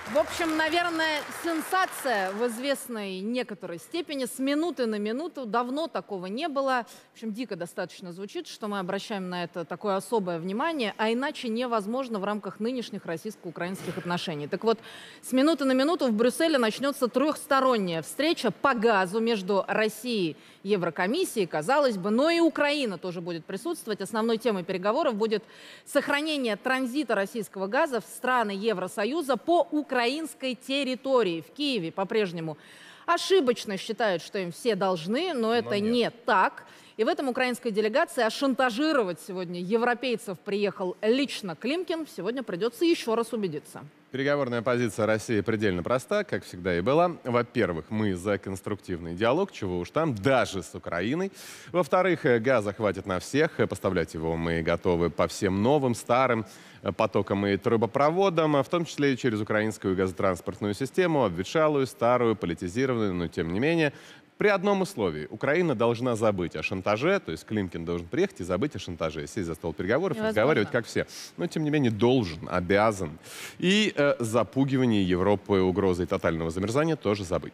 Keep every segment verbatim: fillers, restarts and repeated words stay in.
В общем, наверное, сенсация в известной некоторой степени. С минуты на минуту. Давно такого не было. В общем, дико достаточно звучит, что мы обращаем на это такое особое внимание, а иначе невозможно в рамках нынешних российско-украинских отношений. Так вот, с минуты на минуту в Брюсселе начнется трехсторонняя встреча по газу между Россией и Еврокомиссией, казалось бы, но и Украина тоже будет присутствовать. Основной темой переговоров будет сохранение транзита российского газа в страны Евросоюза по украинской территории. В Киеве по-прежнему ошибочно считают, что им все должны, но это но не так. И в этом украинской делегации, а шантажировать сегодня европейцев приехал лично Климкин, сегодня придется еще раз убедиться. Переговорная позиция России предельно проста, как всегда и была. Во-первых, мы за конструктивный диалог, чего уж там, даже с Украиной. Во-вторых, газа хватит на всех, поставлять его мы готовы по всем новым, старым потокам и трубопроводам, в том числе и через украинскую газотранспортную систему, обветшалую, старую, политизированную, но тем не менее. При одном условии. Украина должна забыть о шантаже, то есть Климкин должен приехать и забыть о шантаже, сесть за стол переговоров, и разговаривать как все. Но, тем не менее, должен, обязан. И э, запугивание Европы угрозой тотального замерзания тоже забыть.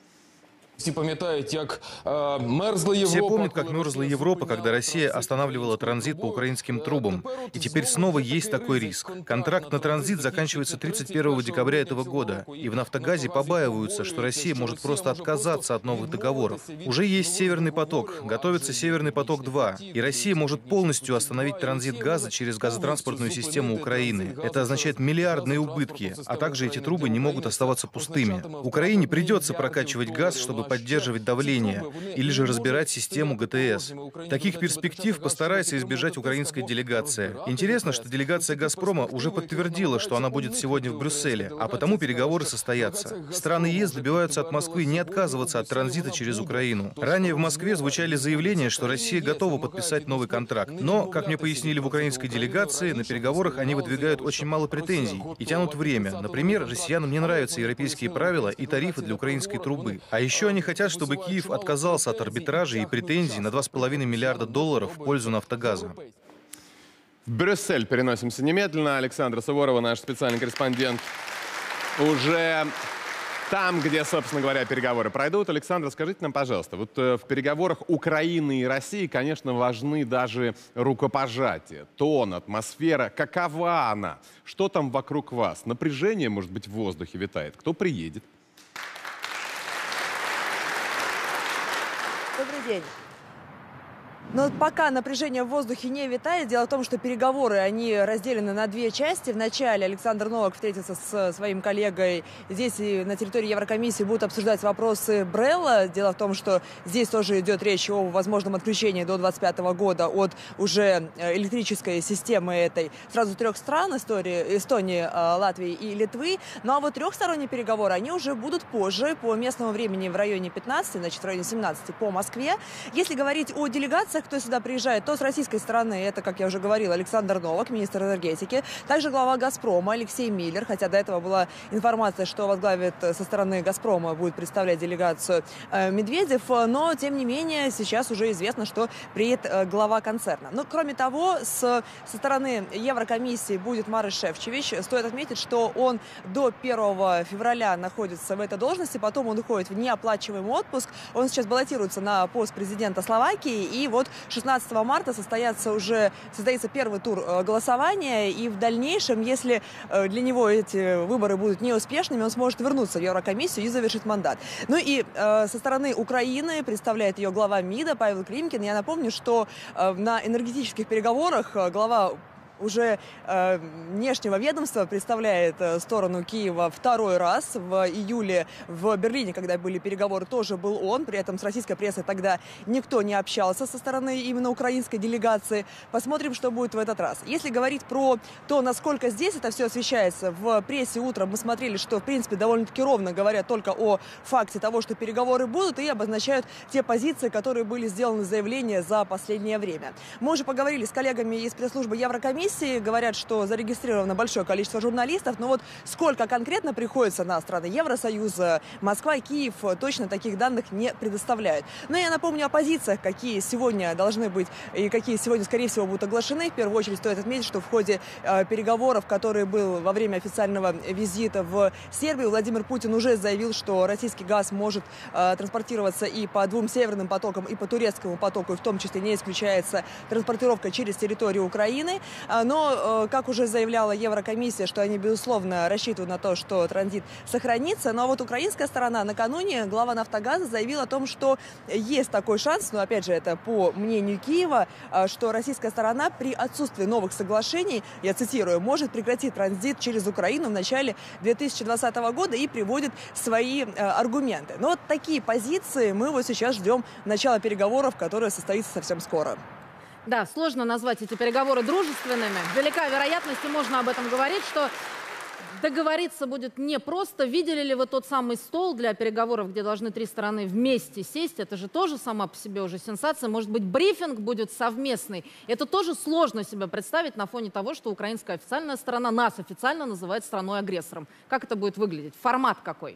Все помнят, как мерзла Европа. Все помнят, как мерзла Европа, когда Россия останавливала транзит по украинским трубам. И теперь снова есть такой риск. Контракт на транзит заканчивается тридцать первого декабря этого года. И в «Нафтогазе» побаиваются, что Россия может просто отказаться от новых договоров. Уже есть «Северный поток», готовится «Северный поток-два». И Россия может полностью остановить транзит газа через газотранспортную систему Украины. Это означает миллиардные убытки, а также эти трубы не могут оставаться пустыми. Украине придется прокачивать газ, чтобы поддерживать давление, или же разбирать систему ГТС. Таких перспектив постарается избежать украинская делегация. Интересно, что делегация «Газпрома» уже подтвердила, что она будет сегодня в Брюсселе, а потому переговоры состоятся. Страны ЕС добиваются от Москвы не отказываться от транзита через Украину. Ранее в Москве звучали заявления, что Россия готова подписать новый контракт. Но, как мне пояснили в украинской делегации, на переговорах они выдвигают очень мало претензий и тянут время. Например, россиянам не нравятся европейские правила и тарифы для украинской трубы. А еще они хотят, чтобы Киев отказался от арбитража и претензий на два с половиной миллиарда долларов в пользу «Нафтогаза». В Брюссель переносимся немедленно. Александра Суворова, наш специальный корреспондент, уже там, где, собственно говоря, переговоры пройдут. Александра, скажите нам, пожалуйста, вот в переговорах Украины и России, конечно, важны даже рукопожатия, тон, атмосфера. Какова она? Что там вокруг вас? Напряжение, может быть, в воздухе витает? Кто приедет? Добрый день. Но пока напряжение в воздухе не витает. Дело в том, что переговоры, они разделены на две части. Вначале Александр Новак встретится с своим коллегой здесь, на территории Еврокомиссии, будут обсуждать вопросы Брелла. Дело в том, что здесь тоже идет речь о возможном отключении до двадцать пятого года от уже электрической системы этой сразу трех стран, Эстонии, Эстонии, Латвии и Литвы. Ну а вот трехсторонние переговоры, они уже будут позже, по местному времени в районе пятнадцати, значит, в районе семнадцати по Москве. Если говорить о делегациях, кто сюда приезжает, то с российской стороны это, как я уже говорила, Александр Новак, министр энергетики, также глава «Газпрома» Алексей Миллер, хотя до этого была информация, что возглавит со стороны «Газпрома», будет представлять делегацию Медведев, но, тем не менее, сейчас уже известно, что приедет глава концерна. Но, кроме того, с, со стороны Еврокомиссии будет Марис Шефчович. Стоит отметить, что он до первого февраля находится в этой должности, потом он уходит в неоплачиваемый отпуск. Он сейчас баллотируется на пост президента Словакии, и вот шестнадцатого марта состоится уже состоится первый тур голосования, и в дальнейшем, если для него эти выборы будут неуспешными, он сможет вернуться в Еврокомиссию и завершить мандат. Ну и э, со стороны Украины представляет ее глава МИДа Павел Климкин. Я напомню, что э, на энергетических переговорах глава уже э, внешнего ведомства представляет э, сторону Киева второй раз. В июле в Берлине, когда были переговоры, тоже был он. При этом с российской прессой тогда никто не общался со стороны именно украинской делегации. Посмотрим, что будет в этот раз. Если говорить про то, насколько здесь это все освещается, в прессе утром мы смотрели, что, в принципе, довольно-таки ровно говорят только о факте того, что переговоры будут, и обозначают те позиции, которые были сделаны заявления за последнее время. Мы уже поговорили с коллегами из пресс-службы Еврокомиссии. Еврокомиссии. Говорят, что зарегистрировано большое количество журналистов. Но вот сколько конкретно приходится на страны Евросоюза, Москва и Киев точно таких данных не предоставляют. Но я напомню о позициях, какие сегодня должны быть и какие сегодня, скорее всего, будут оглашены. В первую очередь стоит отметить, что в ходе э, переговоров, которые был во время официального визита в Сербию, Владимир Путин уже заявил, что российский газ может э, транспортироваться и по двум северным потокам, и по турецкому потоку, и в том числе не исключается транспортировка через территорию Украины. Но, э, как уже заявляла Еврокомиссия, что они, безусловно, рассчитывают на то, что транзит сохранится. Но вот украинская сторона накануне, глава «Нафтогаза» заявил о том, что есть такой шанс, но, опять же, это по мнению Киева, что российская сторона при отсутствии новых соглашений, я цитирую, может прекратить транзит через Украину в начале две тысячи двадцатого года и приводит свои э, аргументы. Но вот такие позиции мы вот сейчас ждем начала переговоров, которые состоятся совсем скоро. Да, сложно назвать эти переговоры дружественными. Велика вероятность, и можно об этом говорить, что договориться будет непросто. Видели ли вы тот самый стол для переговоров, где должны три стороны вместе сесть? Это же тоже сама по себе уже сенсация. Может быть, брифинг будет совместный. Это тоже сложно себе представить на фоне того, что украинская официальная сторона нас официально называет страной-агрессором. Как это будет выглядеть? Формат какой?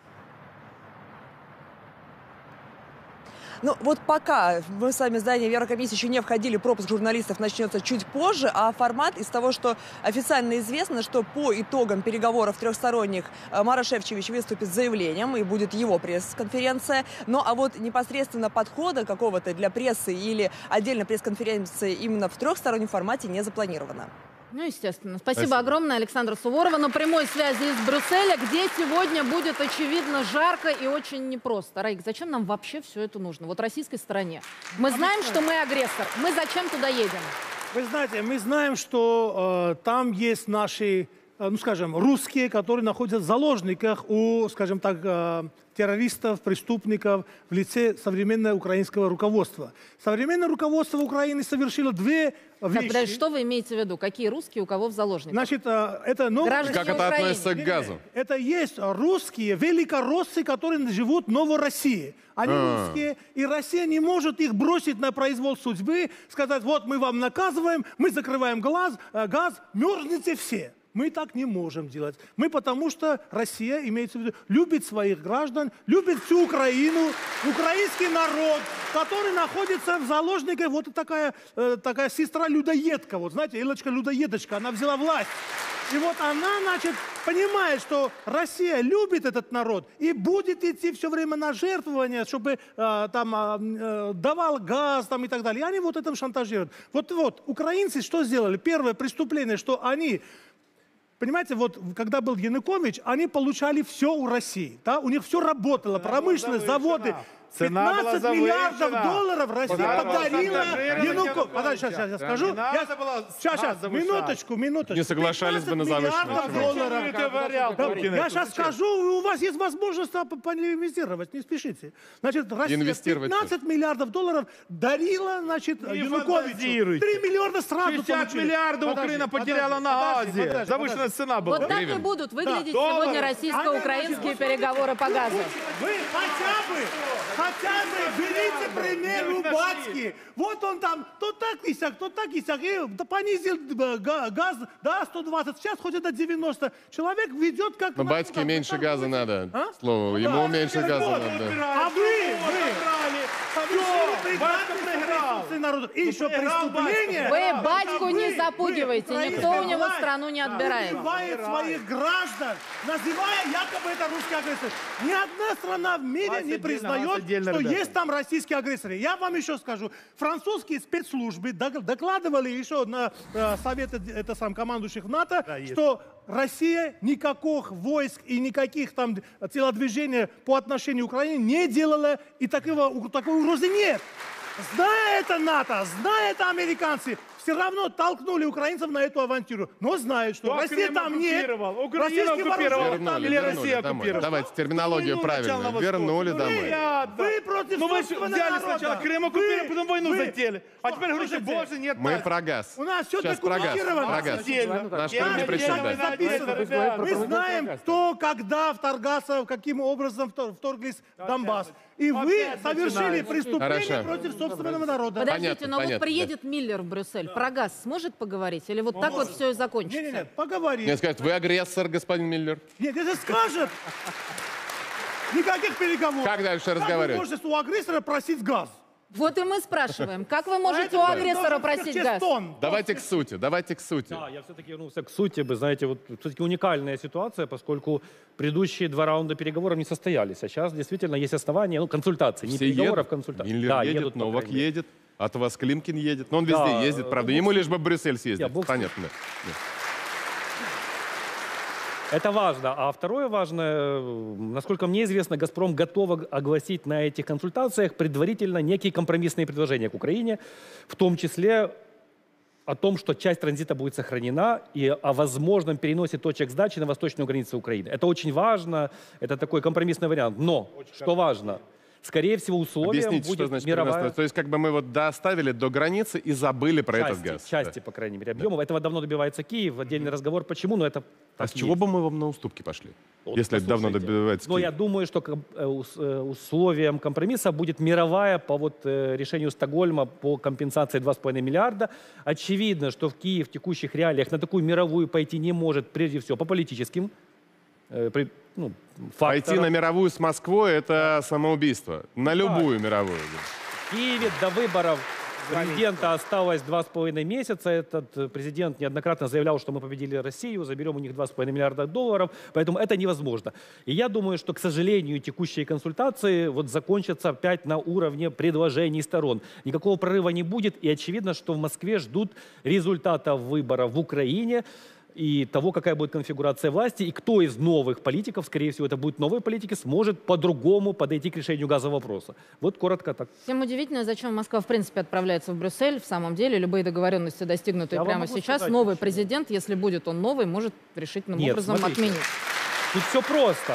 Ну вот пока мы с вами в здание Еврокомиссии еще не входили, пропуск журналистов начнется чуть позже, а формат из того, что официально известно, что по итогам переговоров трехсторонних Марош Шефчович выступит с заявлением и будет его пресс-конференция. Ну а вот непосредственно подхода какого-то для прессы или отдельно пресс-конференции именно в трехстороннем формате не запланировано. Ну, естественно. Спасибо, Спасибо огромное, Александра Суворова. На прямой связи из Брюсселя, где сегодня будет, очевидно, жарко и очень непросто. Раик, зачем нам вообще все это нужно? Вот российской стороне. Мы знаем, что мы агрессор. Мы зачем туда едем? Вы знаете, мы знаем, что э, там есть наши, э, ну, скажем, русские, которые находятся в заложниках у, скажем так, э, террористов, преступников в лице современного украинского руководства. Современное руководство Украины совершило две вещи. Так, что вы имеете в виду? Какие русские, у кого в заложниках? Значит, это новое... Граждане Как это Украины. относится к газу? Это есть русские, великороссы, которые живут в Новой России. Они А. русские, и Россия не может их бросить на произвол судьбы, сказать, вот мы вам наказываем, мы закрываем глаз, газ, мерзнете все. Мы так не можем делать. Мы потому что Россия, имеется в виду, любит своих граждан, любит всю Украину, украинский народ, который находится в заложниках. Вот такая, э, такая сестра-людоедка, вот знаете, Илочка-людоедочка, она взяла власть. И вот она, значит, понимает, что Россия любит этот народ и будет идти все время на жертвования, чтобы э, там э, давал газ там, и так далее. И они вот этим шантажируют. Вот, вот, украинцы что сделали? Первое преступление, что они... Понимаете, вот когда был Янукович, они получали все у России. Да? У них все работало, промышленность, заводы. пятнадцать миллиардов долларов Россия подарила Януковичу. Подожди, сейчас, сейчас я скажу. Я... Сейчас, сейчас, минуточку, минуточку. Не соглашались бы на завышенную долларов. Я сейчас скажу, у вас есть возможность полемизировать, не спешите. Значит, Россия пятнадцать миллиардов долларов дарила, значит, Януковичу. три миллиарда сразу шестьдесят миллиардов Украина потеряла на газе. Завышенная цена была. Вот так и будут выглядеть сегодня российско-украинские переговоры по газу. Вы хотя бы... Хотя бы берите пример Рубацкий. Вот он там, то так и сяк, то так и сяк. И понизил газ до сто двадцать, сейчас ходит до девяноста. Человек ведет как... Но батьке меньше газа надо, а? Слово. Ему меньше газа надо. А вы, вы, вы, и еще преступление... Вы батьку не запугиваете, никто у него страну не отбирает. Называет своих граждан, называя якобы это русский агрессор. Ни одна страна в мире не признает, что есть там российские агрессоры. Я вам еще скажу, французские спецслужбы докладывали еще на э, совет это сам командующих НАТО, да, что Россия никаких войск и никаких там телодвижений по отношению к Украине не делала, и такого, такой угрозы нет. Зная это НАТО, зная это американцы, все равно толкнули украинцев на эту авантюру. Но знают, что Россия там нет. Украина оккупировала там, или Россия оккупировала. Давайте терминологию правильно. Вернули домой. Вы против Ну вы собственного взяли народа. сначала Крым оккупировали, потом войну вы- затеяли. А теперь говорите, боже, нет Мы газа. про газ. У нас все Сейчас про газ. документировано. Про газ. Отдельно. Наш Я Крым не отдельно при чем, да. записано. ребят. Мы знаем, кто, когда вторгался, каким образом втор- вторглись в Донбасс. И вы Опять совершили начинаете. преступление Хорошо. против собственного народа. Подождите, Понятно, но вот понятно, приедет Миллер в Брюссель. про газ сможет поговорить? Или вот так вот все и закончится? Нет, нет, нет, поговорим. Мне скажут, вы агрессор, господин Миллер. Нет, если скажет, никаких переговоров. Как дальше Как вы разговаривать? можете у агрессора просить газ? Вот и мы спрашиваем, как вы можете у Поэтому агрессора должен просить через газ? тон. Давайте к сути, давайте к сути. Да, я все-таки вернулся к сути. Вы знаете, вот все-таки уникальная ситуация, поскольку предыдущие два раунда переговоров не состоялись. А сейчас действительно есть основания, ну, консультаций, не Все переговоров, едут. консультаций. Миллер Да, едет, едут, по Новак крайней мере. едет, от вас Климкин едет. Но он везде Да, ездит, правда. ну, Ему бог лишь бы в Брюссель съездить. Я, бог с ним. Понятно. Нет. Это важно. А второе важное, насколько мне известно, «Газпром» готов огласить на этих консультациях предварительно некие компромиссные предложения к Украине, в том числе о том, что часть транзита будет сохранена, и о возможном переносе точек сдачи на восточную границу Украины. Это очень важно, это такой компромиссный вариант. Но, что важно, скорее всего, условием Объясните, будет что значит мировая... прекрасно. То есть как бы мы вот доставили до границы и забыли про части, этот газ. части, Да. по крайней мере, объемов. Этого давно добивается Киев. Отдельный разговор, почему, но это А так с чего есть. бы мы вам на уступки пошли? Вот, Если это давно послушайте. добивается Но Киев? я думаю, что как, э, ус- э, условием компромисса будет мировая по вот, э, решению Стокгольма по компенсации два с половиной миллиарда. Очевидно, что в Киев в текущих реалиях на такую мировую пойти не может, прежде всего, по политическим э, при- ну, Пойти факторам. на мировую с Москвой — это самоубийство. На любую мировую. В Киеве до выборов президента осталось два с половиной месяца. Этот э, президент неоднократно заявлял, что мы победили Россию, заберем у них два с половиной миллиарда долларов, поэтому это невозможно. И я думаю, что, к сожалению, текущие консультации вот закончатся опять на уровне предложений сторон. Никакого прорыва не будет, и очевидно, что в Москве ждут результатов выборов в Украине, и того, какая будет конфигурация власти, и кто из новых политиков, скорее всего, это будут новые политики, сможет по-другому подойти к решению газового вопроса. Вот коротко так. Тем удивительно, зачем Москва в принципе отправляется в Брюссель. В самом деле, любые договоренности, достигнутые Я вам прямо могу сейчас, сказать, новый почему. президент, если будет он новый, может решительным Нет, образом смотрите. отменить. Тут все просто.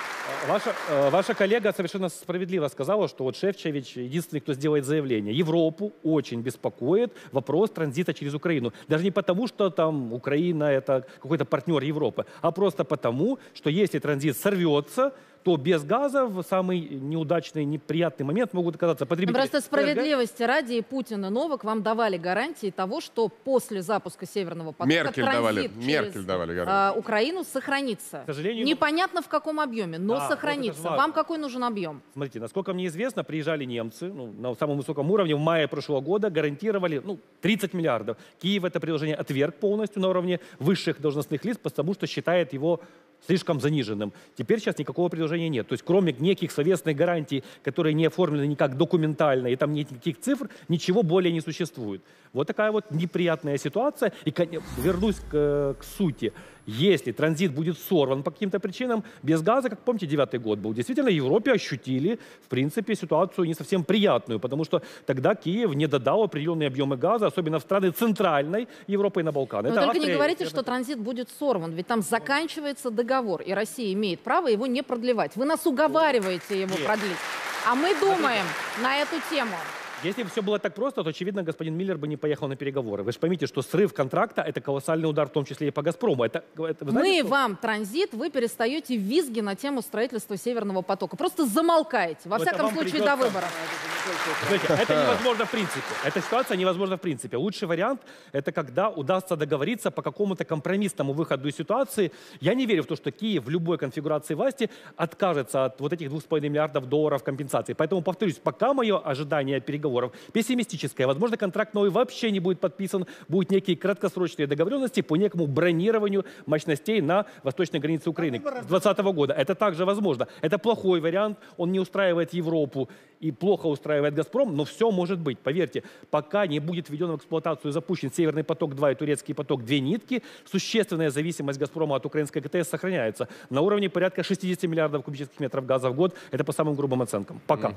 Ваша, э, ваша коллега совершенно справедливо сказала, что вот Шефчович единственный, кто сделает заявление. Европу очень беспокоит вопрос транзита через Украину. Даже не потому, что там Украина это какой-то партнер Европы, а просто потому, что если транзит сорвется, то без газа в самый неудачный, неприятный момент могут оказаться Но потребители. просто справедливости ради, и Путин, и Новак вам давали гарантии того, что после запуска Северного потока Меркель транзит давали, через Меркель давали гарантии. а, Украину сохранится. К сожалению, Непонятно в каком объеме, но Да, вот это сохранится. же важно. Вам какой нужен объем? Смотрите, насколько мне известно, приезжали немцы ну, на самом высоком уровне в мае прошлого года, гарантировали ну, тридцать миллиардов. Киев это предложение отверг полностью на уровне высших должностных лиц, потому что считает его слишком заниженным. Теперь сейчас никакого предложения нет. То есть кроме неких словесных гарантий, которые не оформлены никак документально, и там нет никаких цифр, ничего более не существует. Вот такая вот неприятная ситуация. И кон- вернусь к, к сути. Если транзит будет сорван по каким-то причинам, без газа, как помните, девятый год был, действительно, в Европе ощутили, в принципе, ситуацию не совсем приятную, потому что тогда Киев не додал определенные объемы газа, особенно в страны Центральной Европы и на Балканы. Но Это только не Австрия, говорите, Северная что транзит будет сорван, ведь там заканчивается договор, и Россия имеет право его не продлевать. Вы нас уговариваете его Нет. продлить. А мы думаем на эту тему. Если бы все было так просто, то, очевидно, господин Миллер бы не поехал на переговоры. Вы же поймите, что срыв контракта – это колоссальный удар, в том числе и по «Газпрому». Это, это, вы знаете, Мы что- вам транзит, вы перестаете визги на тему строительства Северного потока. Просто замолкаете, во Но это всяком вам случае, придется- до выборов. Знаете, это невозможно в принципе. Эта ситуация невозможна в принципе. Лучший вариант – это когда удастся договориться по какому-то компромиссному выходу из ситуации. Я не верю в то, что Киев в любой конфигурации власти откажется от вот этих двух с половиной миллиардов долларов компенсации. Поэтому, повторюсь, пока мое ожидание переговоров пессимистическое. Возможно, контракт новый вообще не будет подписан. Будут некие краткосрочные договоренности по некому бронированию мощностей на восточной границе Украины с двадцатого года. Это также возможно. Это плохой вариант. Он не устраивает Европу и плохо устраивает «Газпром», но все может быть. Поверьте, пока не будет введен в эксплуатацию и запущен «Северный поток-два» и «Турецкий поток» две нитки, существенная зависимость «Газпрома» от украинской ГТС сохраняется на уровне порядка шестидесяти миллиардов кубических метров газа в год. Это по самым грубым оценкам. Пока.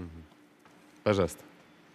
Пожалуйста.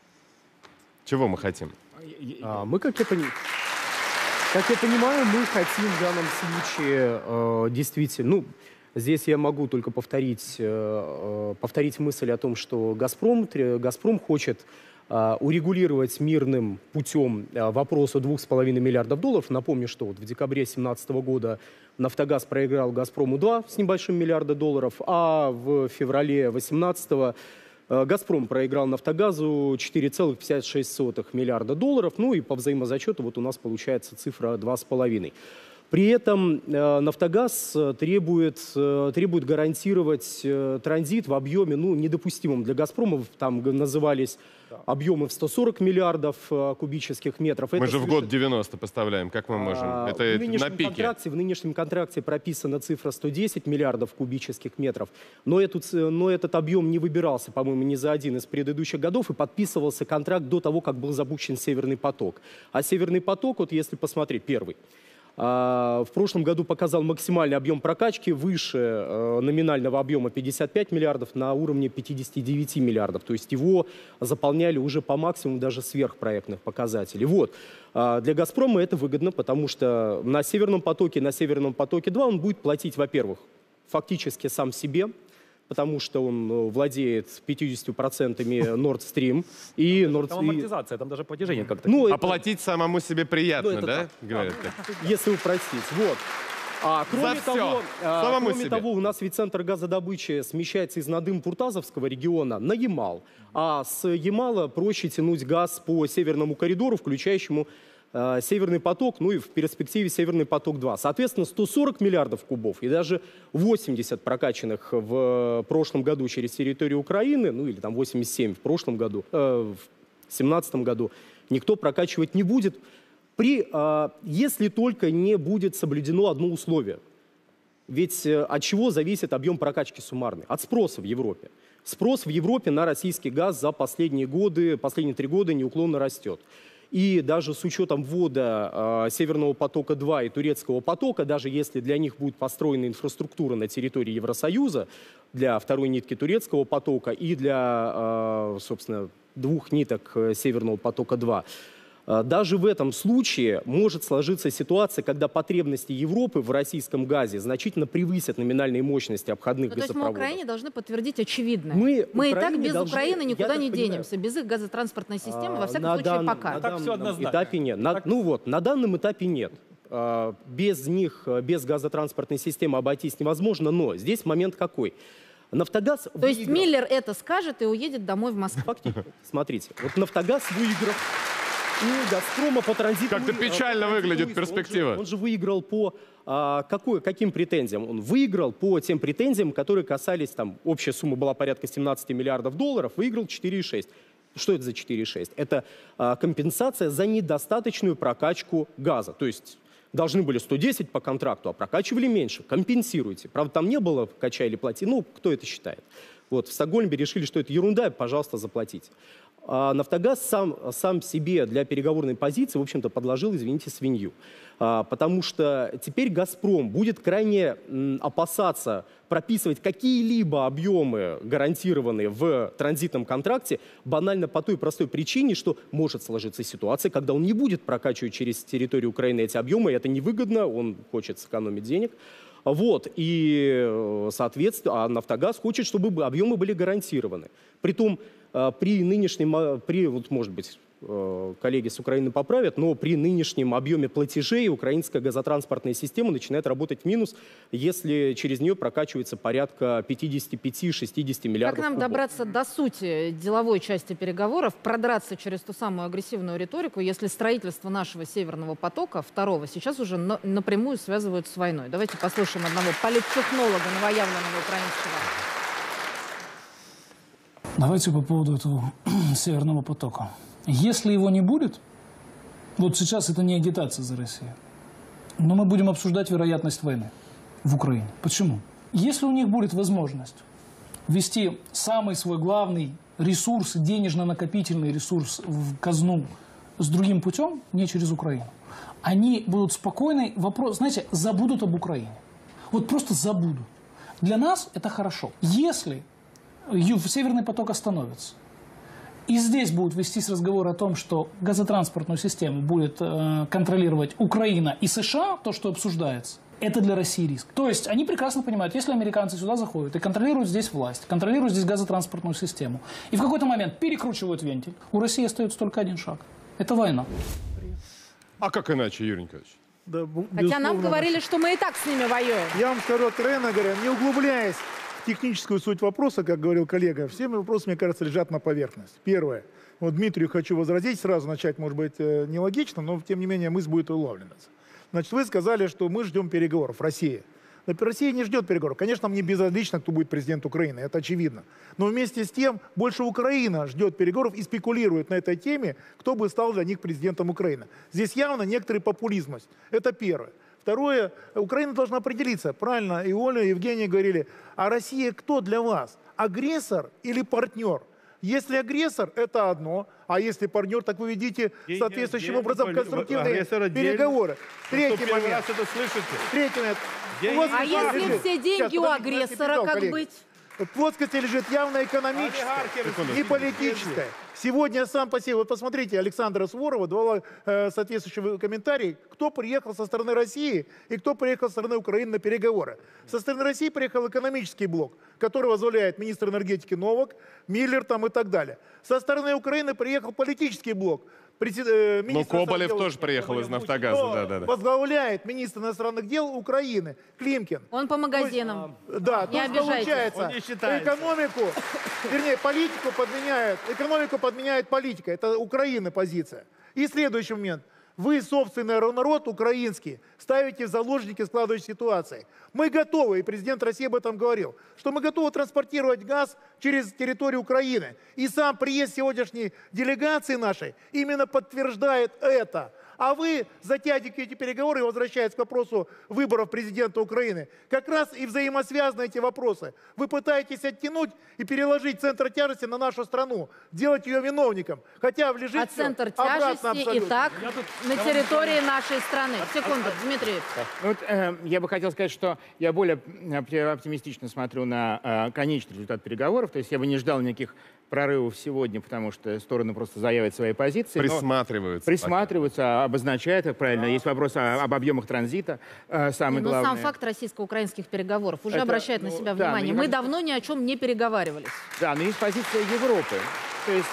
Чего мы хотим? А, мы, как я, пони- как я понимаю, мы хотим в данном случае э, действительно, ну, здесь я могу только повторить, э, повторить мысль о том, что «Газпром», тре- «Газпром» хочет э, урегулировать мирным путем э, вопрос о двух с половиной миллиардов долларов. Напомню, что вот в декабре две тысячи семнадцатого года «Нафтогаз» проиграл «Газпрому» два с небольшим миллиарда долларов, а в феврале две тысячи восемнадцатого «Газпром» проиграл «Нафтогазу» четыре целых пятьдесят шесть сотых миллиарда долларов. Ну и по взаимозачету вот у нас получается цифра два с половиной. При этом э, «Нафтогаз» требует, э, требует гарантировать э, транзит в объеме, ну, недопустимом для «Газпрома». Там назывались объемы в сто сорок миллиардов э, кубических метров. Мы Это же совершенно... в год девяносто поставляем, как мы можем? А, это в, на нынешнем пике. контракте, в нынешнем контракте прописана цифра сто десять миллиардов кубических метров, но, эту, но этот объем не выбирался, по-моему, ни за один из предыдущих годов, и подписывался контракт до того, как был запущен «Северный поток». А «Северный поток», вот если посмотреть, первый, в прошлом году показал максимальный объем прокачки выше э, номинального объема пятьдесят пять миллиардов на уровне пятьдесят девять миллиардов. То есть его заполняли уже по максимуму даже сверхпроектных показателей. Вот. А для «Газпрома» это выгодно, потому что на «Северном потоке», на «Северном потоке-два» он будет платить, во-первых, фактически сам себе, потому что он владеет пятьюдесятью процентами Nord Stream и Nord Там амортизация, там даже платежей нет как-то. Ну, это... Оплатить самому себе приятно, ну, да? Так. Говорят так. Если упростить. Вот. А кроме, За того, а, кроме себе. того, у нас ведь центр газодобычи смещается из Надым-Пуртазовского региона на Ямал. А с Ямала проще тянуть газ по Северному коридору, включающему э, Северный поток, ну и в перспективе Северный поток-два. Соответственно, сто сорок миллиардов кубов и даже восемьдесят прокачанных в прошлом году через территорию Украины, ну или там восемьдесят семь в прошлом году, э, в две тысячи семнадцатом году, никто прокачивать не будет. При, э, если только не будет соблюдено одно условие. Ведь э, от чего зависит объем прокачки суммарный? От спроса в Европе. Спрос в Европе на российский газ за последние годы, последние три года неуклонно растет. И даже с учетом ввода э, Северного потока-два и Турецкого потока, даже если для них будет построена инфраструктура на территории Евросоюза, для второй нитки Турецкого потока и для, э, собственно, двух ниток Северного потока-два, даже в этом случае может сложиться ситуация, когда потребности Европы в российском газе значительно превысят номинальные мощности обходных ну, газопроводов. То есть мы Украине должны подтвердить очевидное. Мы, мы и так без должны, Украины никуда не понимаю, денемся, без их газотранспортной системы, а, во всяком случае, дан, пока. На данном этапе нет. На, ну вот, на данном этапе нет. Без них, без газотранспортной системы обойтись невозможно, но здесь момент какой? «Нафтогаз» То выиграл... есть Миллер это скажет и уедет домой в Москву? Смотрите, вот «Нафтогаз» выиграл... И «Газпрома» по транзиту... Как-то печально по выглядит перспектива. Он же, он же выиграл по а, какой, каким претензиям? Он выиграл по тем претензиям, которые касались, там, общая сумма была порядка семнадцати миллиардов долларов, выиграл четыре и шесть. Что это за четыре и шесть? Это а, компенсация за недостаточную прокачку газа. То есть должны были сто десять по контракту, а прокачивали меньше. Компенсируйте. Правда, там не было «качай или плати». Ну, кто это считает? Вот, в Стокгольме решили, что это ерунда, пожалуйста, заплатите. А «Нафтогаз» сам, сам себе для переговорной позиции, в общем-то, подложил, извините, свинью. А, потому что теперь «Газпром» будет крайне м, опасаться прописывать какие-либо объемы, гарантированные в транзитном контракте, банально по той простой причине, что может сложиться ситуация, когда он не будет прокачивать через территорию Украины эти объемы, и это невыгодно, он хочет сэкономить денег. Вот, и, соответственно, а «Нафтогаз» хочет, чтобы объемы были гарантированы. Притом, при нынешнем, при, вот, может быть, коллеги с Украины поправят, но при нынешнем объеме платежей украинская газотранспортная система начинает работать в минус, если через нее прокачивается порядка пятидесяти пяти — шестидесяти миллиардов Как нам кубов. добраться до сути деловой части переговоров, продраться через ту самую агрессивную риторику, если строительство нашего Северного потока, второго, сейчас уже на, напрямую связывают с войной? Давайте послушаем одного политтехнолога, новоявленного украинского. Давайте по поводу этого Северного потока. Если его не будет, вот сейчас это не агитация за Россию, но мы будем обсуждать вероятность войны в Украине. Почему? Если у них будет возможность ввести самый свой главный ресурс, денежно-накопительный ресурс в казну с другим путем, не через Украину, они будут спокойны, вопрос, знаете, забудут об Украине. Вот просто забудут. Для нас это хорошо. Если Северный поток остановится, и здесь будут вестись разговоры о том, что газотранспортную систему будет э, контролировать Украина и США, то, что обсуждается, это для России риск. То есть они прекрасно понимают, если американцы сюда заходят и контролируют здесь власть, контролируют здесь газотранспортную систему, и в какой-то момент перекручивают вентиль, у России остается только один шаг. Это война. А как иначе, Юрий Николаевич? Да, Хотя нам говорили, что мы и так с ними воюем. Я вам скажу откровенно говоря, не углубляясь в техническую суть вопроса, как говорил коллега, все вопросы, мне кажется, лежат на поверхности. Первое. Вот Дмитрию хочу возразить, сразу начать, может быть, нелогично, но, тем не менее, мысль будет уловлена. Значит, вы сказали, что мы ждем переговоров, Россия. Но Россия не ждет переговоров. Конечно, мне безразлично, кто будет президент Украины, это очевидно. Но вместе с тем, больше Украина ждет переговоров и спекулирует на этой теме, кто бы стал для них президентом Украины. Здесь явно некоторый популизм. Это первое. Второе, Украина должна определиться. Правильно, и Оля, и Евгений говорили, а Россия кто для вас? Агрессор или партнер? Если агрессор, это одно, а если партнер, так вы ведите соответствующим я, образом я, конструктивные переговоры. Третий момент. это слышите? Третий момент. А если лежит, все деньги сейчас, у агрессора, как коллеги. Быть? В плоскости лежит явно экономическая и политическая. Сегодня сам по себе, вот посмотрите, Александра Суворова давала э, соответствующий комментарий, кто приехал со стороны России и кто приехал со стороны Украины на переговоры. Со стороны России приехал экономический блок, который возглавляет министр энергетики Новак, Миллер там и так далее. Со стороны Украины приехал политический блок. Э, Но Коболев дел, тоже приехал Коболев из «Нафтогаза». Да, да, да. Возглавляет министр иностранных дел Украины Климкин. Он по магазинам. То, да, не то получается, экономику, вернее, политику подменяет, экономику подменяет политика. Это Украины позиция. И следующий момент. Вы, собственный народ украинский, ставите в заложники складывающей ситуации. Мы готовы, и президент России об этом говорил, что мы готовы транспортировать газ через территорию Украины. И сам приезд сегодняшней делегации нашей именно подтверждает это. А вы затягиваете переговоры и возвращаясь к вопросу выборов президента Украины. Как раз и взаимосвязаны эти вопросы. Вы пытаетесь оттянуть и переложить центр тяжести на нашу страну, делать ее виновником. Хотя лежит а центр тяжести и так тут... на территории нашей страны. Секунду, Дмитрий. Ну, вот, э, я бы хотел сказать, что я более оптимистично смотрю на э, конечный результат переговоров. То есть я бы не ждал никаких прорывов сегодня, потому что стороны просто заявят свои позиции. Присматриваются. Присматриваются, обозначают, как правильно. Есть вопрос о, об объемах транзита, э, самый но главный. сам факт российско-украинских переговоров уже Это, обращает ну, на себя да, внимание. Мы кажется... давно ни о чем не переговаривались. Да, но есть позиция Европы. То есть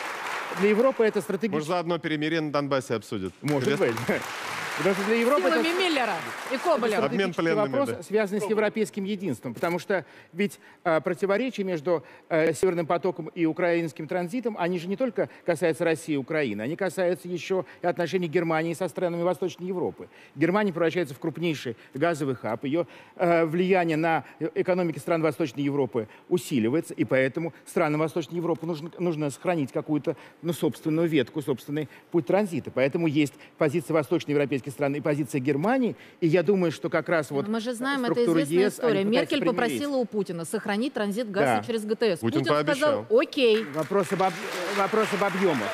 для Европы это стратегически... Может, заодно перемирие на Донбассе обсудят? Может быть. Потому что для Европы силами это... Миллера и Коболева. Обмен пленными, вопрос, да. связанный с европейским единством. Потому что ведь э, противоречия между э, Северным потоком и украинским транзитом, они же не только касаются России и Украины, они касаются еще и отношений Германии со странами Восточной Европы. Германия превращается в крупнейший газовый хаб, ее э, влияние на экономики стран Восточной Европы усиливается, и поэтому странам Восточной Европы нужно, нужно сохранить какую-то ну, собственную ветку, собственный путь транзита. Поэтому есть позиция восточноевропейских стран и позиция Германии, и я думаю, что как раз вот мы же знаем, это известная ЕС, история. Меркель попросила у Путина сохранить транзит газа да. через ГТС. Путин, Путин сказал, окей. Вопрос об, об... Вопрос об объемах.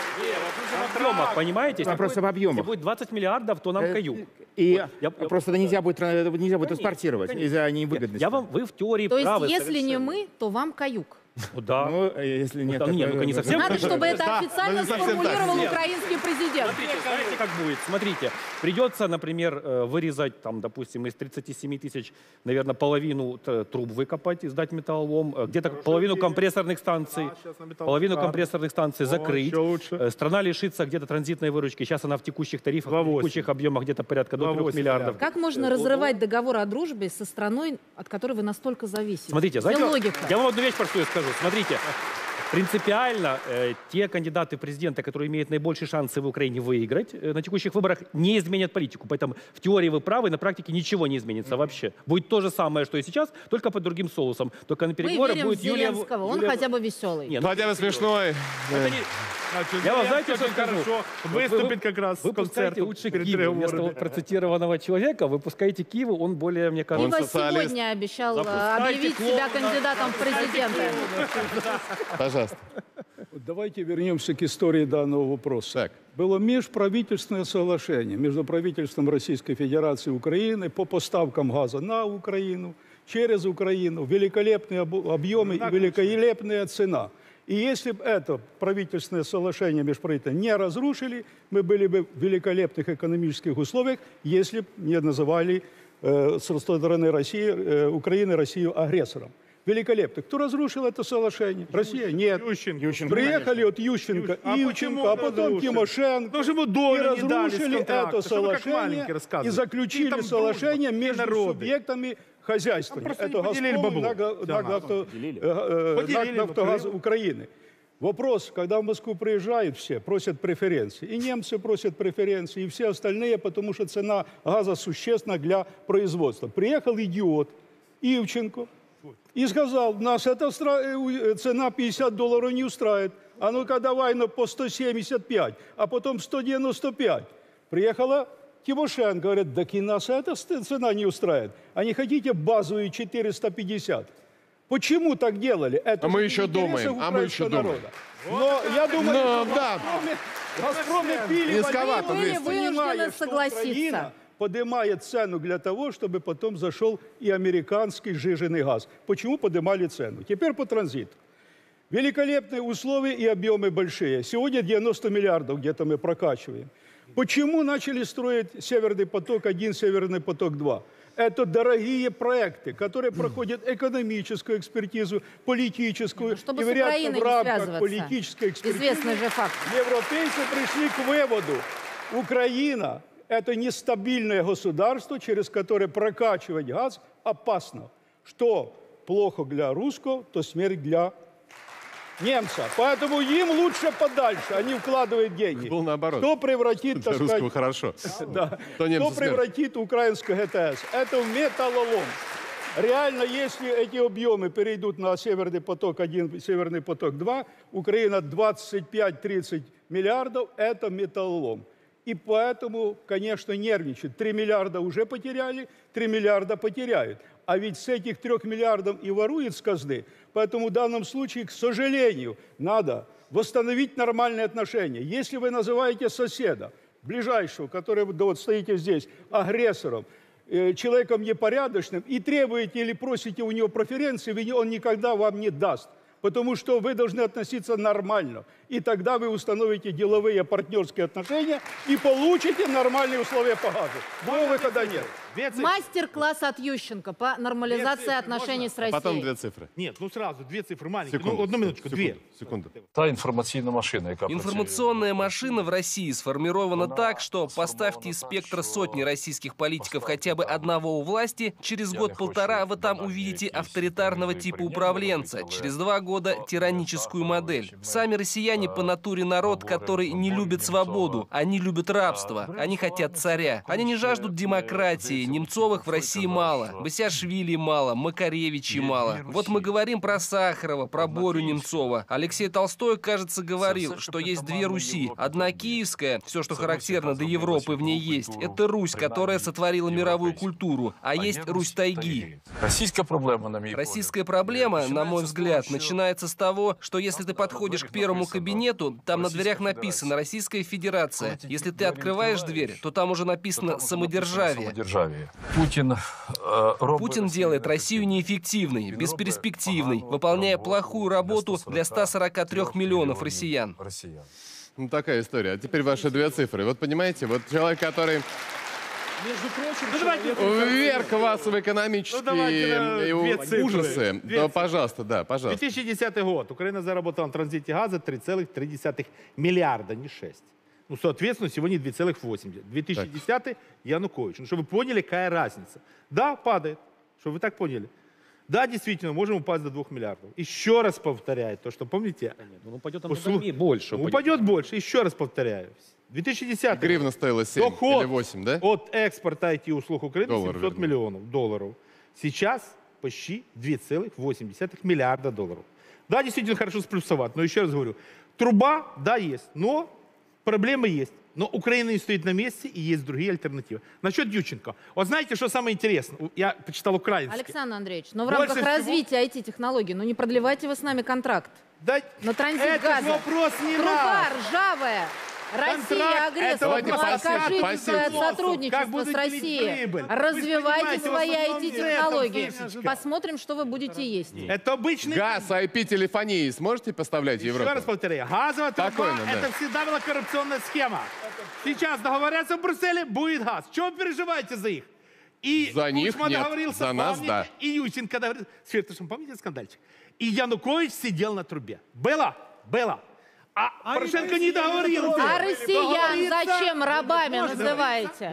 Об объемах, понимаете? Вопрос об объемах. Если будет двадцать миллиардов, то нам каюк. И вот, я, просто я, нельзя будет, нельзя будет транспортировать из-за невыгодности. Я вам, вы в теории То правы. есть, если совершенно. не мы, то вам каюк. Ну, да. Ну, если нет, ну, нет, ну, не совсем. Надо, чтобы это да, официально не совсем сформулировал так. украинский президент. Смотрите, знаете, как будет? Смотрите, придется, например, вырезать, там, допустим, из тридцати семи тысяч, наверное, половину труб выкопать и сдать металлолом, где-то половину компрессорных станций, половину компрессорных станций закрыть. Страна лишится где-то транзитной выручки. Сейчас она в текущих тарифах, в текущих объемах где-то порядка до трех миллиардов. Как можно разрывать договор о дружбе со страной, от которой вы настолько зависите? Смотрите, Где знаете, логика? Я вам одну вещь простую скажу. Смотрите, принципиально э, те кандидаты в президенты, которые имеют наибольшие шансы в Украине выиграть э, на текущих выборах, не изменят политику. Поэтому в теории вы правы, на практике ничего не изменится вообще. Будет то же самое, что и сейчас, только под другим соусом. Только на переговоры Мы верим будет в Зеленского, Юлия... он Юлия... хотя бы веселый. Нет, ну, Хотя бы смешной. это не... Я вам знаете, что скажу? Выступит как раз Вы с концертом лучше перед Киеву. Вместо вот переговорами. процитированного человека выпускаете Киеву, он более, мне кажется... Кива социалист. сегодня обещал Запускайте объявить клоуна, себя кандидатом в президенты. Пожалуйста. Давайте вернемся к истории данного вопроса. Так. Было межправительственное соглашение между правительством Российской Федерации и Украины по поставкам газа на Украину, через Украину, великолепные объемы и великолепная цена. И если бы это правительственное соглашение межправительственное не разрушили, мы были бы в великолепных экономических условиях, если бы не называли э, со стороны России, э, Украины Россию агрессором. Великолепно. Кто разрушил это соглашение? Россия? Нет. Ющенко. Ющенко, Приехали от Ющенко, А Ющенко, а потом разрушили? Тимошенко. Потому что ему И долю не дали с разрушили контракта. это Что вы как соглашение маленький и рассказываете? заключили Какие там соглашение дружба, между народы? субъектами хозяйствования. Это «Газпром» и «Нафтогаз» Украины. Вопрос, когда в Москву приезжают все, просят преференции. И немцы просят преференции, и все остальные, потому что цена газа существенна для производства. Приехал идиот Ивченко и сказал, нас эта цена пятьдесят долларов не устраивает. А ну-ка давай ну, по сто семьдесят пять, а потом сто девяносто пять. Приехала Тимошенко, говорит, да и нас эта цена не устраивает. А не хотите базовые четыреста пятьдесят? Почему так делали? Это а мы еще думаем, а мы еще думаем. Но я думаю, Но, что да. в Газпроме пили Низковато, были вынуждены согласиться. Поднимает цену для того, чтобы потом зашел и американский сжиженный газ. Почему поднимали цену? Теперь по транзиту. Великолепные условия и объемы большие. Сегодня девяносто миллиардов где-то мы прокачиваем. Почему начали строить Северный поток-один, Северный поток-два? Это дорогие проекты, которые проходят экономическую экспертизу, политическую. Чтобы и с Украиной в рамках не связываться. политической экспертизы Известный же факт. европейцы пришли к выводу, Украина – это нестабильное государство, через которое прокачивать газ опасно. Что плохо для русского, то смерть для немца. Поэтому им лучше подальше, они вкладывают деньги. Был наоборот. Кто превратит, для так русского сказать, хорошо. Да. То Кто превратит украинскую ГТС? Это в металлолом. Реально, если эти объемы перейдут на Северный поток-один, Северный поток-два, Украина двадцать пять - тридцать миллиардов – это металлолом. И поэтому, конечно, нервничают. три миллиарда уже потеряли, три миллиарда потеряют. А ведь с этих трех миллиардов и воруют с казны. Поэтому в данном случае, к сожалению, надо восстановить нормальные отношения. Если вы называете соседа, ближайшего, который вы вот стоите здесь, агрессором, э, человеком непорядочным, и требуете или просите у него преференции, он никогда вам не даст. Потому что вы должны относиться нормально. И тогда вы установите деловые партнерские отношения и получите нормальные условия по газу. Другого выхода нет. Мастер-класс от Ющенко по нормализации цифры отношений можно? с Россией. А потом две цифры. Нет, ну сразу две цифры маленькие. Секунду, Ну, одну минуточку, секунду, две. Секунду. Та информационная машина, яка Информационная машина в России сформирована так, что поставьте из спектра сотни российских политиков хотя бы одного у власти, через год-полтора вы там увидите авторитарного типа управленца, через два года тираническую модель. Сами россияне по натуре народ, который не любит свободу, они любят рабство, они хотят царя. Они не жаждут демократии, Немцовых в России мало, Басяшвили мало, Макаревичи мало. Вот мы говорим про Сахарова, про Борю Немцова. Алексей Толстой, кажется, говорил, что есть две Руси. Одна киевская, все, что характерно для Европы в ней есть, это Русь, которая сотворила мировую культуру, а есть Русь тайги. Российская проблема, на мой Российская проблема, на мой взгляд, начинается с того, что если ты подходишь к первому кабинету, там на дверях написано «Российская Федерация». Если ты открываешь дверь, то там уже написано «Самодержавие». Путин, э, Путин делает Россию неэффективной, бесперспективной, выполняя плохую работу для ста сорока трёх миллионов россиян. Ну, такая история. А теперь ваши две цифры. Вот понимаете, вот человек, который Между прочим, ну, давайте, вверх вас в экономические ну, давайте, две цифры. ужасы. Две Да, цифры. пожалуйста, да, пожалуйста. две тысячи десятый год. Украина заработала на транзите газа три целых три десятых миллиарда, не шесть. Ну, соответственно, сегодня две целых восемь десятых. две тысячи десятый Янукович. Ну, чтобы вы поняли, какая разница. Да, падает. Чтобы вы так поняли. Да, действительно, можем упасть до двух миллиардов. Еще раз повторяю то, что, помните? Ну, упадет там услуг... больше. Упадет. упадет больше. Еще раз повторяю. две тысячи десятый Гривна стоила семь доход или восемь, да? от экспорта ай ти-услуг Украины Доллар, семьсот миллионов долларов. Сейчас почти две целых восемь десятых миллиарда долларов. Да, действительно хорошо сплюсовать, но еще раз говорю, труба, да, есть, но проблемы есть. Но Украина не стоит на месте, и есть другие альтернативы. Насчет Ющенко. Вот знаете, что самое интересное? Я почитал украинский. Александр Андреевич, но в Больше рамках всего... развития ай ти-технологий, ну не продлевайте вы с нами контракт. Да, на транзит этот газа. вопрос не Труба надо. ржавая. Россия агрессор. Ну, откажитесь от сотрудничества с Россией. Развивайте свои ай ти-технологии. Посмотрим, что вы будете есть. Это обычный... Газ, ай пи-телефонии сможете поставлять в Европу? Еще раз повторяю. Газовая труба Спокойно, – это да. всегда была коррупционная схема. Сейчас договорятся в Брюсселе, будет газ. Чего вы переживаете за их? И за них Кучма нет, договорился, за нас помните? да. И Ющенко договорился. Светлышин, помните скандальчик? И Янукович сидел на трубе. Было? Было. А, а Порошенко не договорился. А россиян зачем рабами называете? Будет.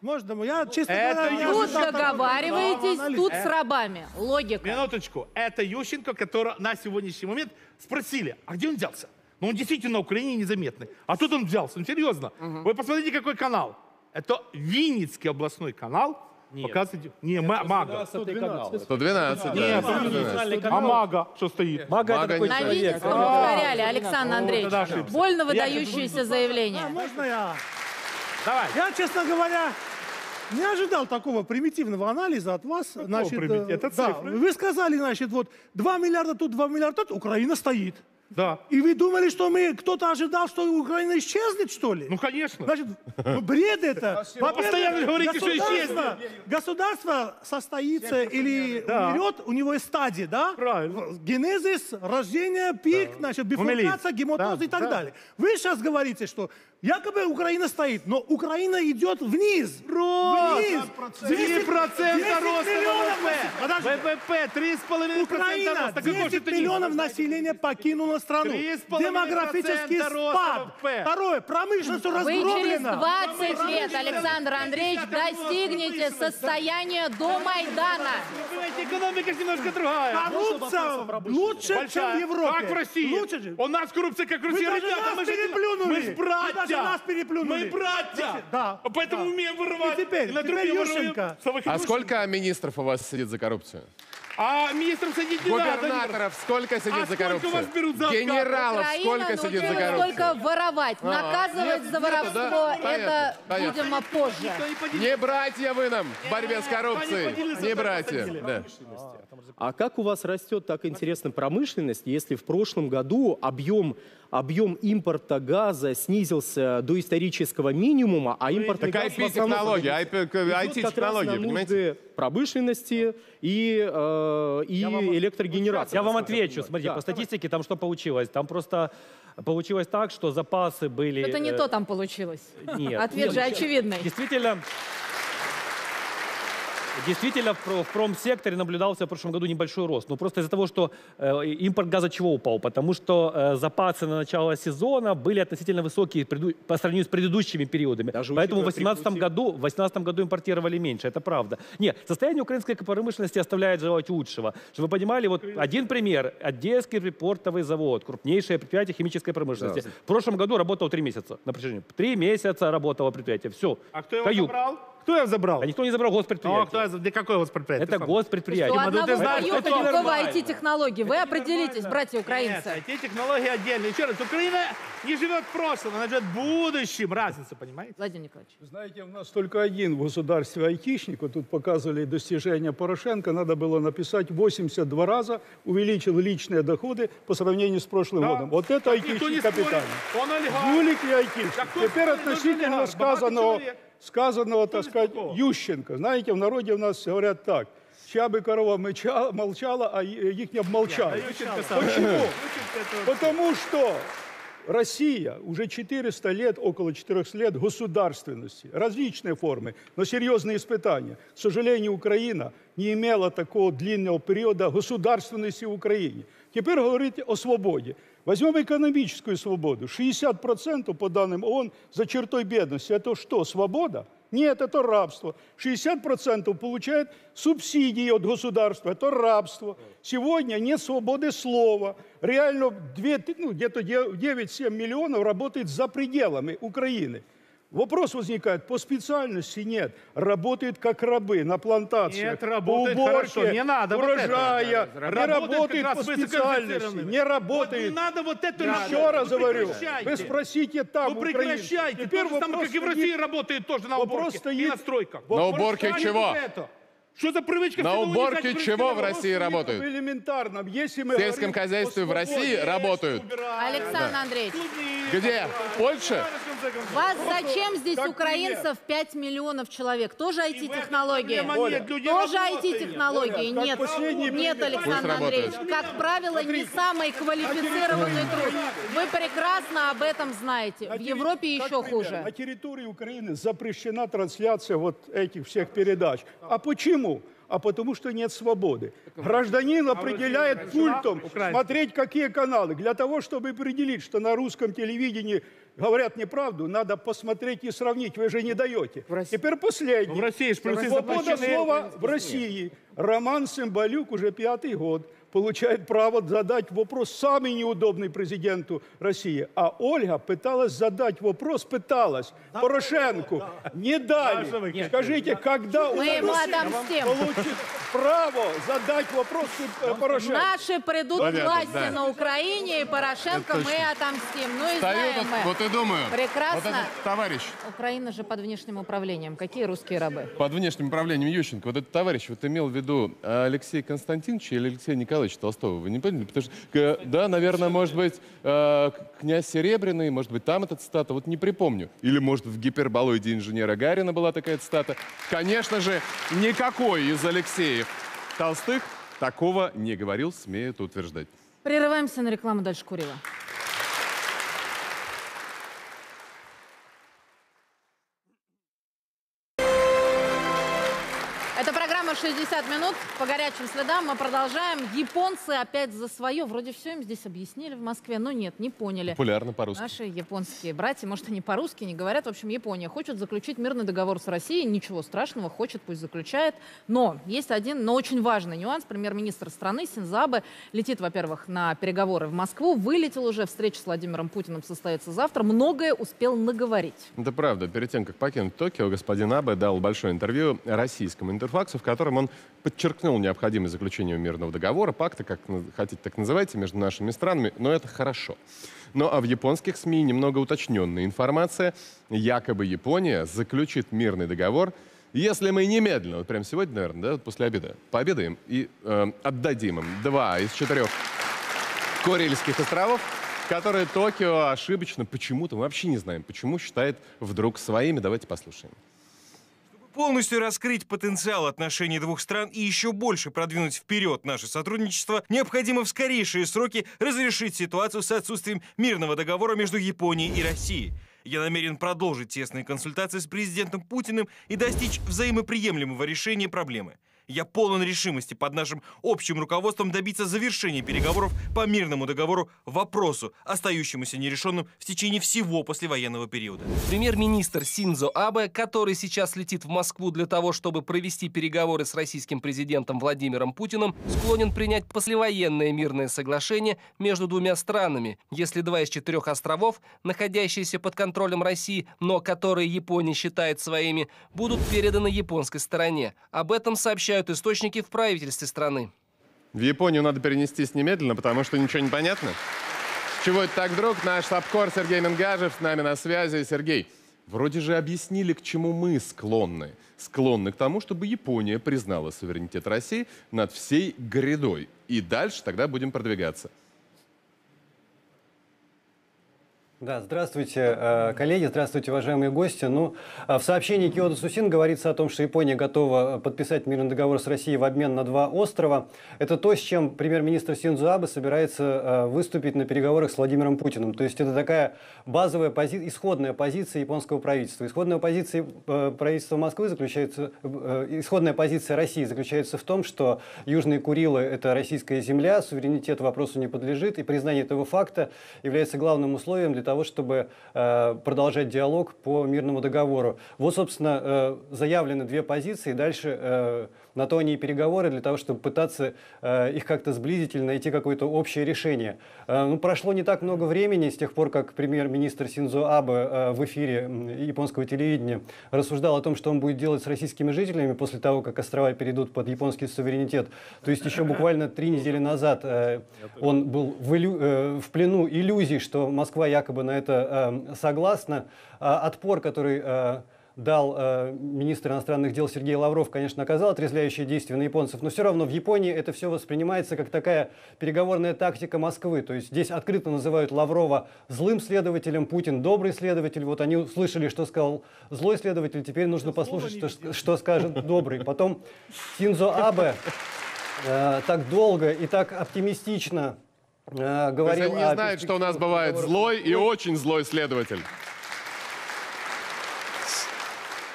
Можно, я честно Это говоря... Тут я договариваетесь, анализ. тут с рабами. Логика. Минуточку. Это Ющенко, которого на сегодняшний момент спросили, а где он взялся? Ну, он действительно на Украине незаметный. А тут он взялся. Ну, серьезно. Вы посмотрите, какой канал. Это Винницкий областной канал. Нет. Показывайте. Не, ма- Мага. сто двенадцать, Нет, да. сто двенадцать. а Мага что стоит? Мага, Мага это такой не На человек. Винницком повторяли, Александр Андреевич. тогда ошибся. Больно выдающееся заявление. А, можно я? Давай. Я, честно говоря, не ожидал такого примитивного анализа от вас. Значит, примитив- э, это да, цифры. вы сказали, значит, вот два миллиарда тут, два миллиарда тут, Украина стоит. Да. И вы думали, что мы, кто-то ожидал, что Украина исчезнет, что ли? Ну, конечно. Значит, ну, бред это. Вы постоянно говорите, что государство, государство состоится или Да. умрет, у него есть стадии, да? Правильно. Генезис, рождение, пик, значит, бифуркация, гематоз Да, и так да. далее. Вы сейчас говорите, что якобы Украина стоит, но Украина идет вниз. Рост! Вниз. три процента десять роста миллионов ВВП. Подожди. ВВП три с половиной процента Украина, роста. Какой же десять ты не- миллионов населения покинуло страну. три с половиной Демографический процента роста спад. ВВП. Второе, промышленность Вы через разгромлена. двадцать лет, Александр Андреевич, достигнете состояния до Майдана. Понимаете, экономика немножко другая. Коррупция лучше, чем в Европе. Как в России? Лучше же. У нас коррупция, как в Вы России. даже Ребята, нас мы же- переплюнули. Мы ж Вы братья. даже нас переплюнули. Мы братья. Да. Поэтому Да. умеем вырывать. И теперь, на теперь трубе вырываем. Ющенко. А сколько министров у вас сидит за коррупцию? А министров садить не надо. Губернаторов сколько сидит А за сколько коррупцию? вас берут за откат? Генералов Украина сколько сидит за научилась коррупцию? только воровать. А, Наказывать нет, за нет, воровство да, это понятно, понятно. будем позже. Не братья вы нам в борьбе с коррупцией. Не братья. Да. А как у вас растет так интересно промышленность, если в прошлом году объем, объем импорта газа снизился до исторического минимума, а импортный Так газ в основном ай пи-технологии, идет как раз ай ти-технологии, на понимаете? нужды промышленности и, э, и электрогенерации. Я вам отвечу. Смотрите, Да, по статистике там что получилось? Там просто получилось так, что запасы были... Это не э, то там получилось. Нет. Ответ же очевидный. Действительно, действительно в, про- в промсекторе наблюдался в прошлом году небольшой рост. Но просто из-за того, что э, импорт газа чего упал? Потому что э, запасы на начало сезона были относительно высокие преду- по сравнению с предыдущими периодами. Даже Поэтому в учитывая восемнадцатом прибытие- году, в восемнадцатом году импортировали меньше, это правда. Нет, состояние украинской промышленности оставляет желать лучшего. Чтобы вы понимали, вот один пример. Одесский припортовый завод, крупнейшее предприятие химической промышленности. Да. В прошлом году работал три месяца на протяжении. Три месяца работало предприятие. Все. А кто его Каюк. забрал? Кто его забрал? А никто не забрал госпредприятие. А кто я за- для какое госпредприятие? Это Что госпредприятие. у Дима, ну ты одного знаешь, каюта, что другого нормально. ай ти-технологии. Вы определитесь, братья Нет, украинцы. ай ти-технологии отдельно. Еще раз, Украина не живет в прошлом, она живет в будущем. Разница, понимаете? Владимир Николаевич. Знаете, у нас только один в государстве айтишник. Вот тут показывали достижения Порошенко. Надо было написать восемьдесят два раза увеличил личные доходы по сравнению с прошлым Да. годом. Вот это Так никто не айтишник спорит. капитальный. Он олигарх. Жулик и айтишник. Так кто Теперь спорит, он относительно олигарх, сказанного, богатый человек. сказанного, так здесь сказать, такого? Ющенко. Знаете, в народе у нас говорят так. Чья бы корова мыча- молчала, а их не обмолчали. Ющенко сам. Почему? Потому что Россия уже четыреста лет, около четырёхсот лет государственности, различные формы, но серьезные испытания. К сожалению, Украина не имела такого длинного периода государственности в Украине. Теперь говорите о свободе. Возьмем экономическую свободу. шестьдесят процентов, по данным ООН, за чертой бедности. Это что, свобода? Нет, это рабство. шестьдесят процентов получают субсидии от государства. Это рабство. Сегодня нет свободы слова. Реально две, ну, где-то девять-семь миллионов работает за пределами Украины. Вопрос возникает, по специальности нет. Работают как рабы на плантациях. Нет, работает по уборке, хорошо. Не надо вот урожая. это. Не работает как по раз специальности. высококвалифицированными. Не работает. Вот не надо вот это Еще надо. раз Ну, говорю, прекращайте. вы спросите там, Ну украинцев. прекращайте. Теперь То же самое, вопрос как и в стоит- России работает тоже на вопрос уборке и стоит- на стройках. На Вопрос уборке стоит чего? Вот это. Что за привычка? На всего уборке унижать чего в профессионалов? России работают? В элементарном. Если мы В сельском говорим хозяйстве о в России свободе, работают. Александр Андреевич, Где? В Польше? вас зачем здесь как украинцев пять миллионов человек? Тоже ай ти-технологии? проблема нет, люди Тоже работают. ай ти-технологии? Оля, как Нет, последний нет, пример. Александр Пусть Андреевич. работают. Как правило, не самый квалифицированный труд. Вы прекрасно об этом знаете. На В терри- Европе как еще пример, хуже. На территории Украины запрещена трансляция вот этих всех передач. А почему? А потому что нет свободы. Гражданин определяет пультом, смотреть какие каналы. Для того, чтобы определить, что на русском телевидении говорят неправду, надо посмотреть и сравнить. Вы же не даете. Теперь последний. В России ж плюсы Свобода запрещены. слова в России. Роман Цымбалюк уже пятый год получает право задать вопрос самый неудобный президенту России. А Ольга пыталась задать вопрос, пыталась Порошенку. Не дали. Скажите, когда Мы ему отомстим. получит право задать вопрос Порошенку? Наши придут к Понятно, власти да. на Украине, и Порошенко Это мы точно. отомстим. Ну и Стою знаем тут, мы. вот и думаю. Прекрасно. Вот этот товарищ Украина же под внешним управлением. Какие русские рабы? под внешним управлением Ющенко, вот этот товарищ, вот имел в виду Алексея Константиновича или Алексея Николаевича Толстого, вы не поняли? Потому что, э, да, наверное, может быть, э, князь Серебряный, может быть, там эта цитата, вот не припомню. Или, может, в гиперболоиде инженера Гарина была такая цитата. Конечно же, никакой из Алексеев Толстых такого не говорил, смею это утверждать. Прерываемся на рекламу, дальше Курила. Это программа «шестьдесят минут». По горячим следам мы продолжаем. Японцы опять за свое. Вроде все им здесь объяснили в Москве, но нет, не поняли. Популярно по-русски. Наши японские братья, может, они по-русски не говорят. В общем, Япония хочет заключить мирный договор с Россией. Ничего страшного, хочет, пусть заключает. Но есть один, но очень важный нюанс. Премьер-министр страны Синдзо Абе летит, во-первых, на переговоры в Москву. Вылетел уже, встреча с Владимиром Путиным состоится завтра. Многое успел наговорить. Это правда. Перед тем, как покинуть Токио, господин Абе дал большое интервью российскому интерфаксу, в котором он подчеркнул необходимость заключения мирного договора, пакта, как хотите, так называйте, между нашими странами, но это хорошо. Ну а в японских СМИ немного уточненная информация. Якобы Япония заключит мирный договор, если мы немедленно, вот прямо сегодня, наверное, да, после обеда, пообедаем и э, отдадим им два из четырех Курильских островов, которые Токио ошибочно почему-то, мы вообще не знаем, почему считает вдруг своими. Давайте послушаем. Полностью раскрыть потенциал отношений двух стран и еще больше продвинуть вперед наше сотрудничество, необходимо в скорейшие сроки разрешить ситуацию с отсутствием мирного договора между Японией и Россией. Я намерен продолжить тесные консультации с президентом Путиным и достичь взаимоприемлемого решения проблемы. Я полон решимости под нашим общим руководством добиться завершения переговоров по мирному договору, вопросу, остающемуся нерешенным в течение всего послевоенного периода. Премьер-министр Синдзо Абе, который сейчас летит в Москву для того, чтобы провести переговоры с российским президентом Владимиром Путиным, склонен принять послевоенное мирное соглашение между двумя странами, если два из четырех островов, находящиеся под контролем России, но которые Япония считает своими, будут переданы японской стороне. Об этом сообщают источники в правительстве страны. В Японию надо перенестись немедленно, потому что ничего не понятно. С чего это так, вдруг? Наш САПКОР Сергей Мингажев с нами на связи. Сергей, вроде же объяснили, к чему мы склонны. Склонны к тому, чтобы Япония признала суверенитет России над всей грядой. И дальше тогда будем продвигаться. Да, здравствуйте, коллеги, здравствуйте, уважаемые гости. Ну, в сообщении Киото Сусин говорится о том, что Япония готова подписать мирный договор с Россией в обмен на два острова. Это то, с чем премьер-министр Синдзо Абе собирается выступить на переговорах с Владимиром Путиным. То есть это такая базовая позиция, исходная позиция японского правительства. Исходная позиция правительства Москвы заключается, исходная позиция России заключается в том, что Южные Курилы – это российская земля, суверенитет вопросу не подлежит, и признание этого факта является главным условием для того, чтобы э, продолжать диалог по мирному договору. Вот, собственно, э, заявлены две позиции. Дальше э, на то они и переговоры для того, чтобы пытаться э, их как-то сблизить или найти какое-то общее решение. Э, ну, прошло не так много времени с тех пор, как премьер-министр Синдзо Абе э, в эфире японского телевидения рассуждал о том, что он будет делать с российскими жителями после того, как острова перейдут под японский суверенитет. То есть еще буквально три недели назад э, он был в, иллю, э, в плену иллюзий, что Москва якобы на это э, согласна. А отпор, который э, дал э, министр иностранных дел Сергей Лавров, конечно, оказал отрезвляющее действие на японцев, но все равно в Японии это все воспринимается как такая переговорная тактика Москвы. То есть здесь открыто называют Лаврова злым следователем, Путин добрый следователь. Вот они услышали, что сказал злой следователь, теперь нужно послушать, что, что скажет добрый. Потом Синдзо Абе э, так долго и так оптимистично э, говорил... То есть они не знают, что у нас бывает злой и очень злой следователь.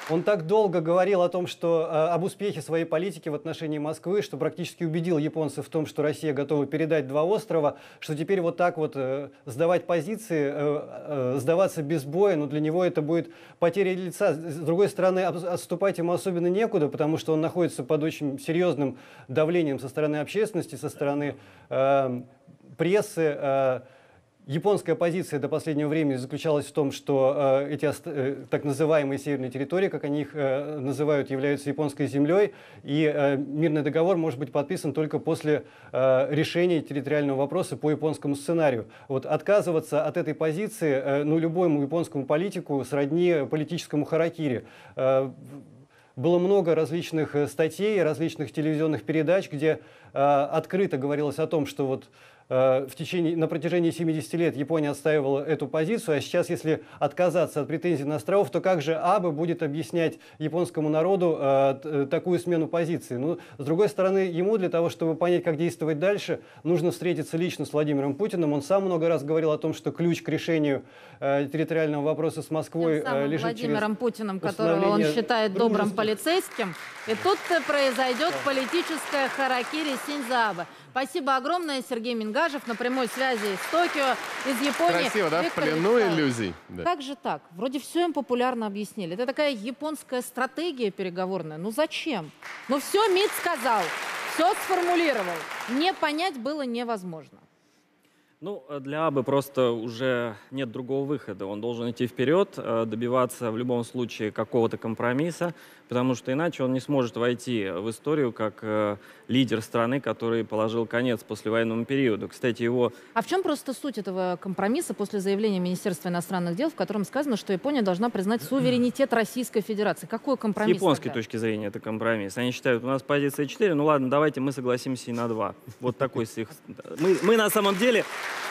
Он так долго говорил о том, что э, об успехе своей политики в отношении Москвы, что практически убедил японцев в том, что Россия готова передать два острова, что теперь вот так вот э, сдавать позиции, э, э, сдаваться без боя, но для него это будет потеря лица. С другой стороны, отступать ему особенно некуда, потому что он находится под очень серьезным давлением со стороны общественности, со стороны э, прессы. Э, Японская позиция до последнего времени заключалась в том, что э, эти э, так называемые северные территории, как они их э, называют, являются японской землей, и э, мирный договор может быть подписан только после э, решения территориального вопроса по японскому сценарию. Вот отказываться от этой позиции, э, ну, любому японскому политику сродни политическому харакири. Э, Было много различных статей, различных телевизионных передач, где э, открыто говорилось о том, что вот в течение, на протяжении семидесяти лет Япония отстаивала эту позицию, а сейчас, если отказаться от претензий на островов, то как же Абе будет объяснять японскому народу э, такую смену позиции? Ну, с другой стороны, ему для того, чтобы понять, как действовать дальше, нужно встретиться лично с Владимиром Путиным. Он сам много раз говорил о том, что ключ к решению э, территориального вопроса с Москвой э, лежит Владимиром через Путиным, которого он считает добрым дружества. полицейским. И тут произойдет политическое харакири Синдзо Абе. Спасибо огромное, Сергей Мингажев, на прямой связи из Токио, из Японии. Красиво, да? В Виктор плену Александрович, иллюзий. Да. Как же так? Вроде все им популярно объяснили. Это такая японская стратегия переговорная. Ну зачем? Ну все МИД сказал, все сформулировал. Не понять было невозможно. Ну, для Абе просто уже нет другого выхода. Он должен идти вперед, добиваться в любом случае какого-то компромисса, потому что иначе он не сможет войти в историю как лидер страны, который положил конец послевоенному периоду. Кстати, его... А в чем просто суть этого компромисса после заявления Министерства иностранных дел, в котором сказано, что Япония должна признать суверенитет Российской Федерации? Какой компромисс? С японской тогда? точки зрения это компромисс. Они считают, у нас позиция четыре, ну ладно, давайте мы согласимся и на два. Вот такой с их... Мы, мы на самом деле...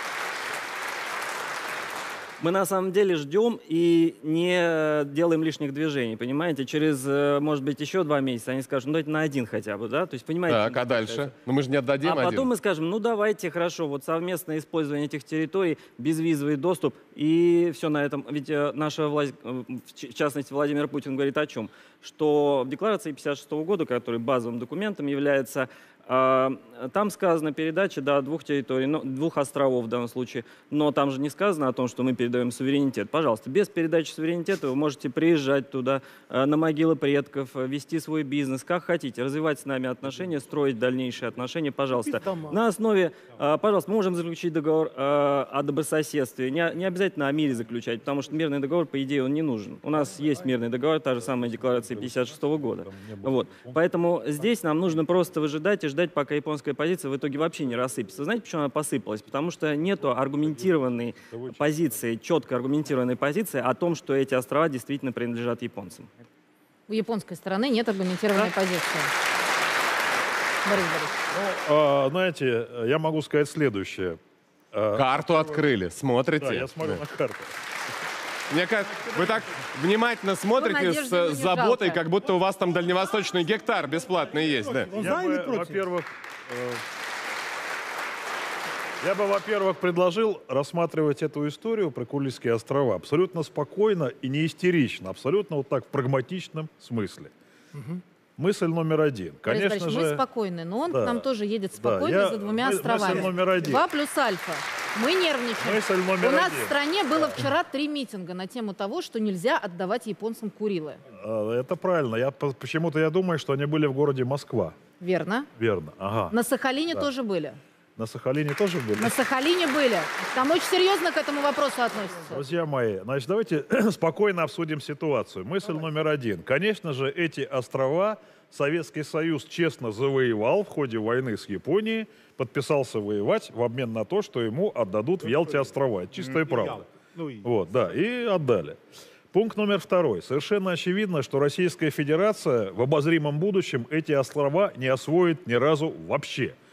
Мы на самом деле ждем и не делаем лишних движений, понимаете? Через, может быть, еще два месяца они скажут, ну давайте на один хотя бы, да? То есть, понимаете? Так, а дальше? Ну мы же не отдадим А один. потом мы скажем, ну давайте, хорошо, вот совместное использование этих территорий, безвизовый доступ, и все на этом. Ведь наша власть, в частности, Владимир Путин говорит о чем? Что в декларации пятьдесят шестого года, который базовым документом является, там сказано передача, да, двух территорий, ну, двух островов в данном случае, но там же не сказано о том, что мы передаем суверенитет. Пожалуйста, без передачи суверенитета вы можете приезжать туда, на могилы предков, вести свой бизнес, как хотите, развивать с нами отношения, строить дальнейшие отношения, пожалуйста. На основе, пожалуйста, мы можем заключить договор о добрососедстве, не, не обязательно о мире заключать, потому что мирный договор, по идее, он не нужен. У нас есть мирный договор, та же самая декларация пятьдесят шестого года. Вот. Поэтому здесь нам нужно просто выжидать и ждать, пока японская позиция в итоге вообще не рассыпется. Знаете, почему она посыпалась? Потому что нету аргументированной позиции, четко аргументированной позиции о том, что эти острова действительно принадлежат японцам. У японской стороны нет аргументированной да? позиции. Борис Борисович. Ну, а, знаете, я могу сказать следующее. Карту открыли, смотрите. Да, я смотрю да. на карту. Мне кажется, вы так внимательно смотрите ну, с заботой, как будто у вас там дальневосточный гектар бесплатный есть. Да. Я бы, во-первых, э, я бы, во-первых, предложил рассматривать эту историю про Курильские острова абсолютно спокойно и не истерично, абсолютно вот так в прагматичном смысле. Угу. Мысль номер один. Конечно Борис, же... Мы спокойны, но он да, к нам тоже едет спокойно да, я... за двумя Мы... островами. Мысль номер один. Два плюс альфа. Мы нервничаем. Мысль номер У нас один. в стране было вчера три митинга на тему того, что нельзя отдавать японцам Курилы. Это правильно. Я, почему-то я думаю, что они были в городе Москва. Верно. Верно, ага. На Сахалине да. тоже были. На Сахалине тоже были? На Сахалине были. Там очень серьезно к этому вопросу относятся. Друзья мои, значит, давайте спокойно обсудим ситуацию. Мысль Давай. номер один. Конечно же, эти острова Советский Союз честно завоевал в ходе войны с Японией, подписался воевать в обмен на то, что ему отдадут в Ялте острова. Это чистая правда. Вот, да, и отдали. Пункт номер второй. Совершенно очевидно, что Российская Федерация в обозримом будущем эти острова не освоит ни разу вообще.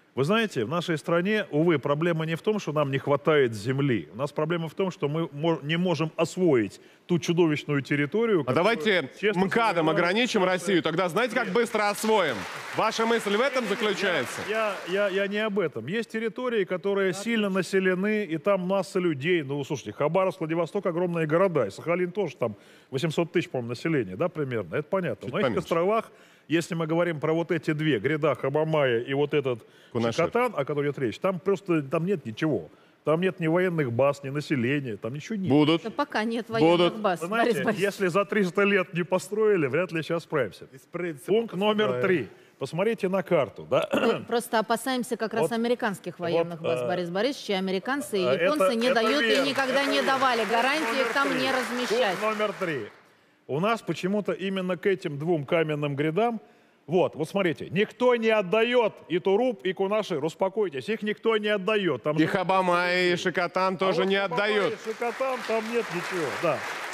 Вы знаете, в нашей стране, увы, проблема не в том, что нам не хватает земли. У нас проблема в том, что мы не можем освоить ту чудовищную территорию. А давайте МКАДом ограничим Россию, тогда знаете, как быстро освоим? Ваша мысль в этом заключается? Я, я, я не об этом. Есть территории, которые сильно населены, и там масса людей. Ну, слушайте, Хабаровск, Владивосток — огромные города, и Сахалин тоже там восемьсот тысяч, по-моему, населения, да, примерно. Это понятно. Чуть На этих островах, если мы говорим про вот эти две, гряда Хабамая и вот этот Шикотан, о котором идет речь, там просто там нет ничего. Там нет ни военных баз, ни населения, там ничего нет. Будут. Да пока нет военных Будут. баз. Знаете, Борис Борисович. если за триста лет не построили, вряд ли сейчас справимся. Пункт номер три. Посмотрите на карту. Да? Мы просто опасаемся как раз Вот, американских военных вот, баз, а, Борис Борисович, и американцы, и а, японцы это- не это дают верно, и никогда это не верно. давали гарантии Номер их там три. не размещать. Пункт номер три. У нас почему-то именно к этим двум каменным грядам, вот, вот смотрите, никто не отдает и Туруп, и Кунашир, успокойтесь, их никто не отдает. Там И же- Хабамай, и Шикотан тоже а вот не Хабамай отдают. и Шикотан, там нет ничего, да.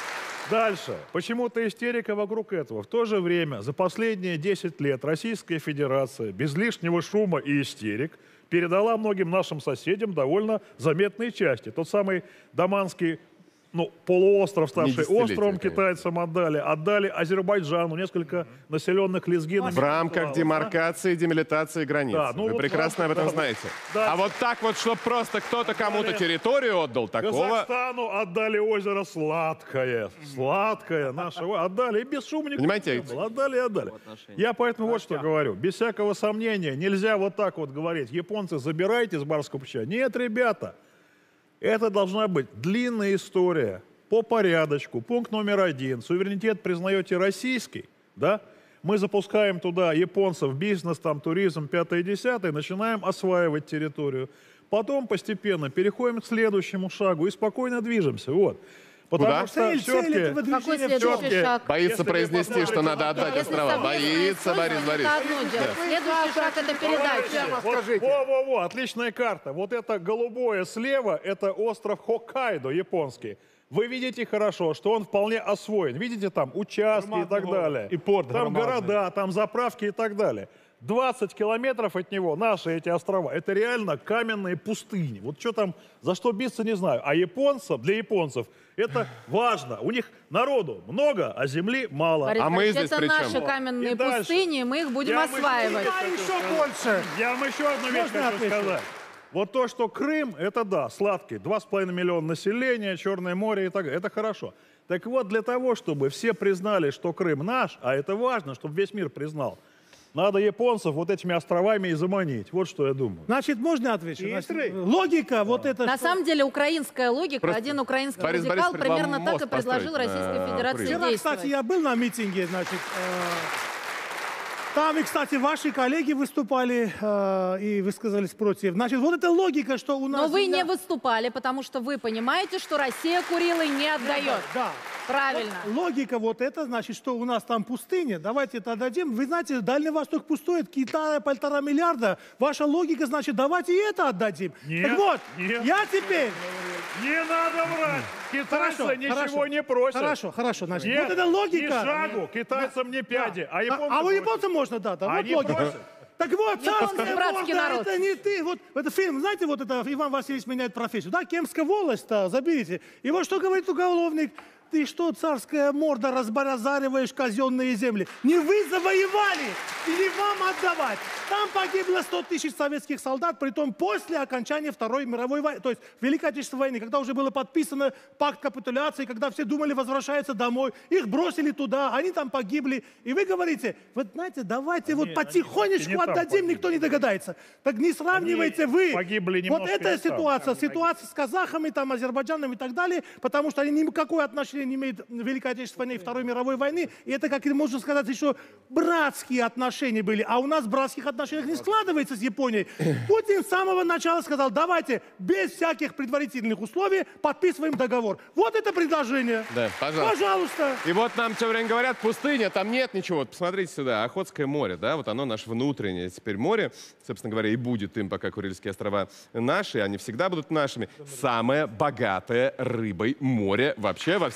Дальше. Почему-то истерика вокруг этого. В то же время за последние десять лет Российская Федерация без лишнего шума и истерик передала многим нашим соседям довольно заметные части. Тот самый Даманский, ну, полуостров, ставший десятилетие, островом, конечно. китайцам отдали. Отдали Азербайджану несколько населенных лезгинов. В рамках демаркации, демилитации границ. Да, ну Вы вот прекрасно об в этом рамках- знаете. да. А вот так вот, чтобы просто кто-то кому-то Далее. территорию отдал, такого... Казахстану отдали озеро Сладкое. Сладкое наше. Отдали. И без шума никто Понимаете, не был. Отдали, отдали. Я поэтому вот что говорю. Без всякого сомнения, нельзя вот так вот говорить. Японцы, забирайте с Барского плеча. Нет, ребята. Это должна быть длинная история. По порядочку. Пункт номер один. Суверенитет признаете российский, да? Мы запускаем туда японцев, бизнес, там, туризм, пятое, десятое, начинаем осваивать территорию. Потом постепенно переходим к следующему шагу и спокойно движемся. Вот. Потому Куда? что Цель, цель все-таки... этого движения Какой в чем? следующий шаг? Боится Если вы произнести, посмотрите что надо на отдать карту, Если острова. совместное Боится, Борис использование, Борисович. это одно дело. Следующий шаг — это передача. Вот, во-во-во, отличная карта. Вот это голубое слева, это остров Хоккайдо, японский. Вы видите хорошо, что он вполне освоен. Видите, там участки и так далее. И порт Там громадный. города, там заправки и так далее. двадцать километров от него, наши эти острова, это реально каменные пустыни. Вот что там, за что биться, не знаю. А японцам, для японцев, это важно. У них народу много, а земли мало. Борис А мы Борисович, здесь это при чем? наши И каменные дальше. пустыни, мы их будем Я вам осваивать. А еще больше. Я вам еще одну вещь Можно хочу ответить? сказать. Вот то, что Крым, это да, сладкий, два с половиной миллиона населения, Черное море и так далее, это хорошо. Так вот, для того, чтобы все признали, что Крым наш, а это важно, чтобы весь мир признал, надо японцев вот этими островами и заманить. Вот что я думаю. Значит, можно ответить? Хитрый. Значит, логика вот это. На что- самом деле украинская логика, Просто один украинский Борис радикал Борисович примерно предлагал так и мост предложил построить Российской на Федерации Крым. Вчера, действовать. кстати, я был на митинге, значит, э, там, и, кстати, ваши коллеги выступали э, и высказались против. Значит, вот эта логика, что у нас... Но вы земля- не выступали, потому что вы понимаете, что Россия Курилы не отдает. Да. Правильно. Вот логика вот это, значит, что у нас там пустыня, давайте это отдадим. Вы знаете, Дальний Восток пустует, Китай полтора миллиарда. Ваша логика, значит, давайте и это отдадим. Нет, Так вот, нет. я теперь... Не надо врать! Китайцы Хорошо, ничего хорошо. не просят. Хорошо, хорошо, значит, Нет, вот эта логика... ни шагу, китайцам не пяди, а А, японцам а у просят. японцам можно, да, да, Они вот логика. просят. Так вот, Японцы царская братский морда, народ. это не ты. Вот это фильм, знаете, вот это Иван Васильевич меняет профессию. Да, Кемская волость-то, заберите. И вот что говорит уголовник. Ты что, царская морда, разбазариваешь казенные земли? Не вы завоевали, или вам отдавать? Там погибло сто тысяч советских солдат, притом после окончания Второй мировой войны, то есть Великой Отечественной войны, когда уже было подписано пакт капитуляции, когда все думали, возвращаются домой, их бросили туда, они там погибли. И вы говорите, вот знаете, давайте Они- вот они потихонечку не там отдадим, погибли. никто не догадается. Так не сравнивайте Они вы. погибли Вот немножко эта не там. ситуация, ситуация с казахами, там, Азербайджаном и так далее, потому что они никакого отношения не имеют к Великой Отечественной войне и Второй мировой войны. И это, как можно сказать, еще братские отношения были. А у нас братских отношений не складывается с Японией. Путин с самого начала сказал, давайте без всяких предварительных условий подписываем договор. Вот это предложение. Да, пожалуйста. Пожалуйста. И вот нам все время говорят, пустыня, там нет ничего. Вот посмотрите сюда, Охотское море, да, вот оно наше внутреннее теперь море, собственно говоря, и будет им, пока Курильские острова наши, они всегда будут нашими. Самое богатое рыбой море вообще во всей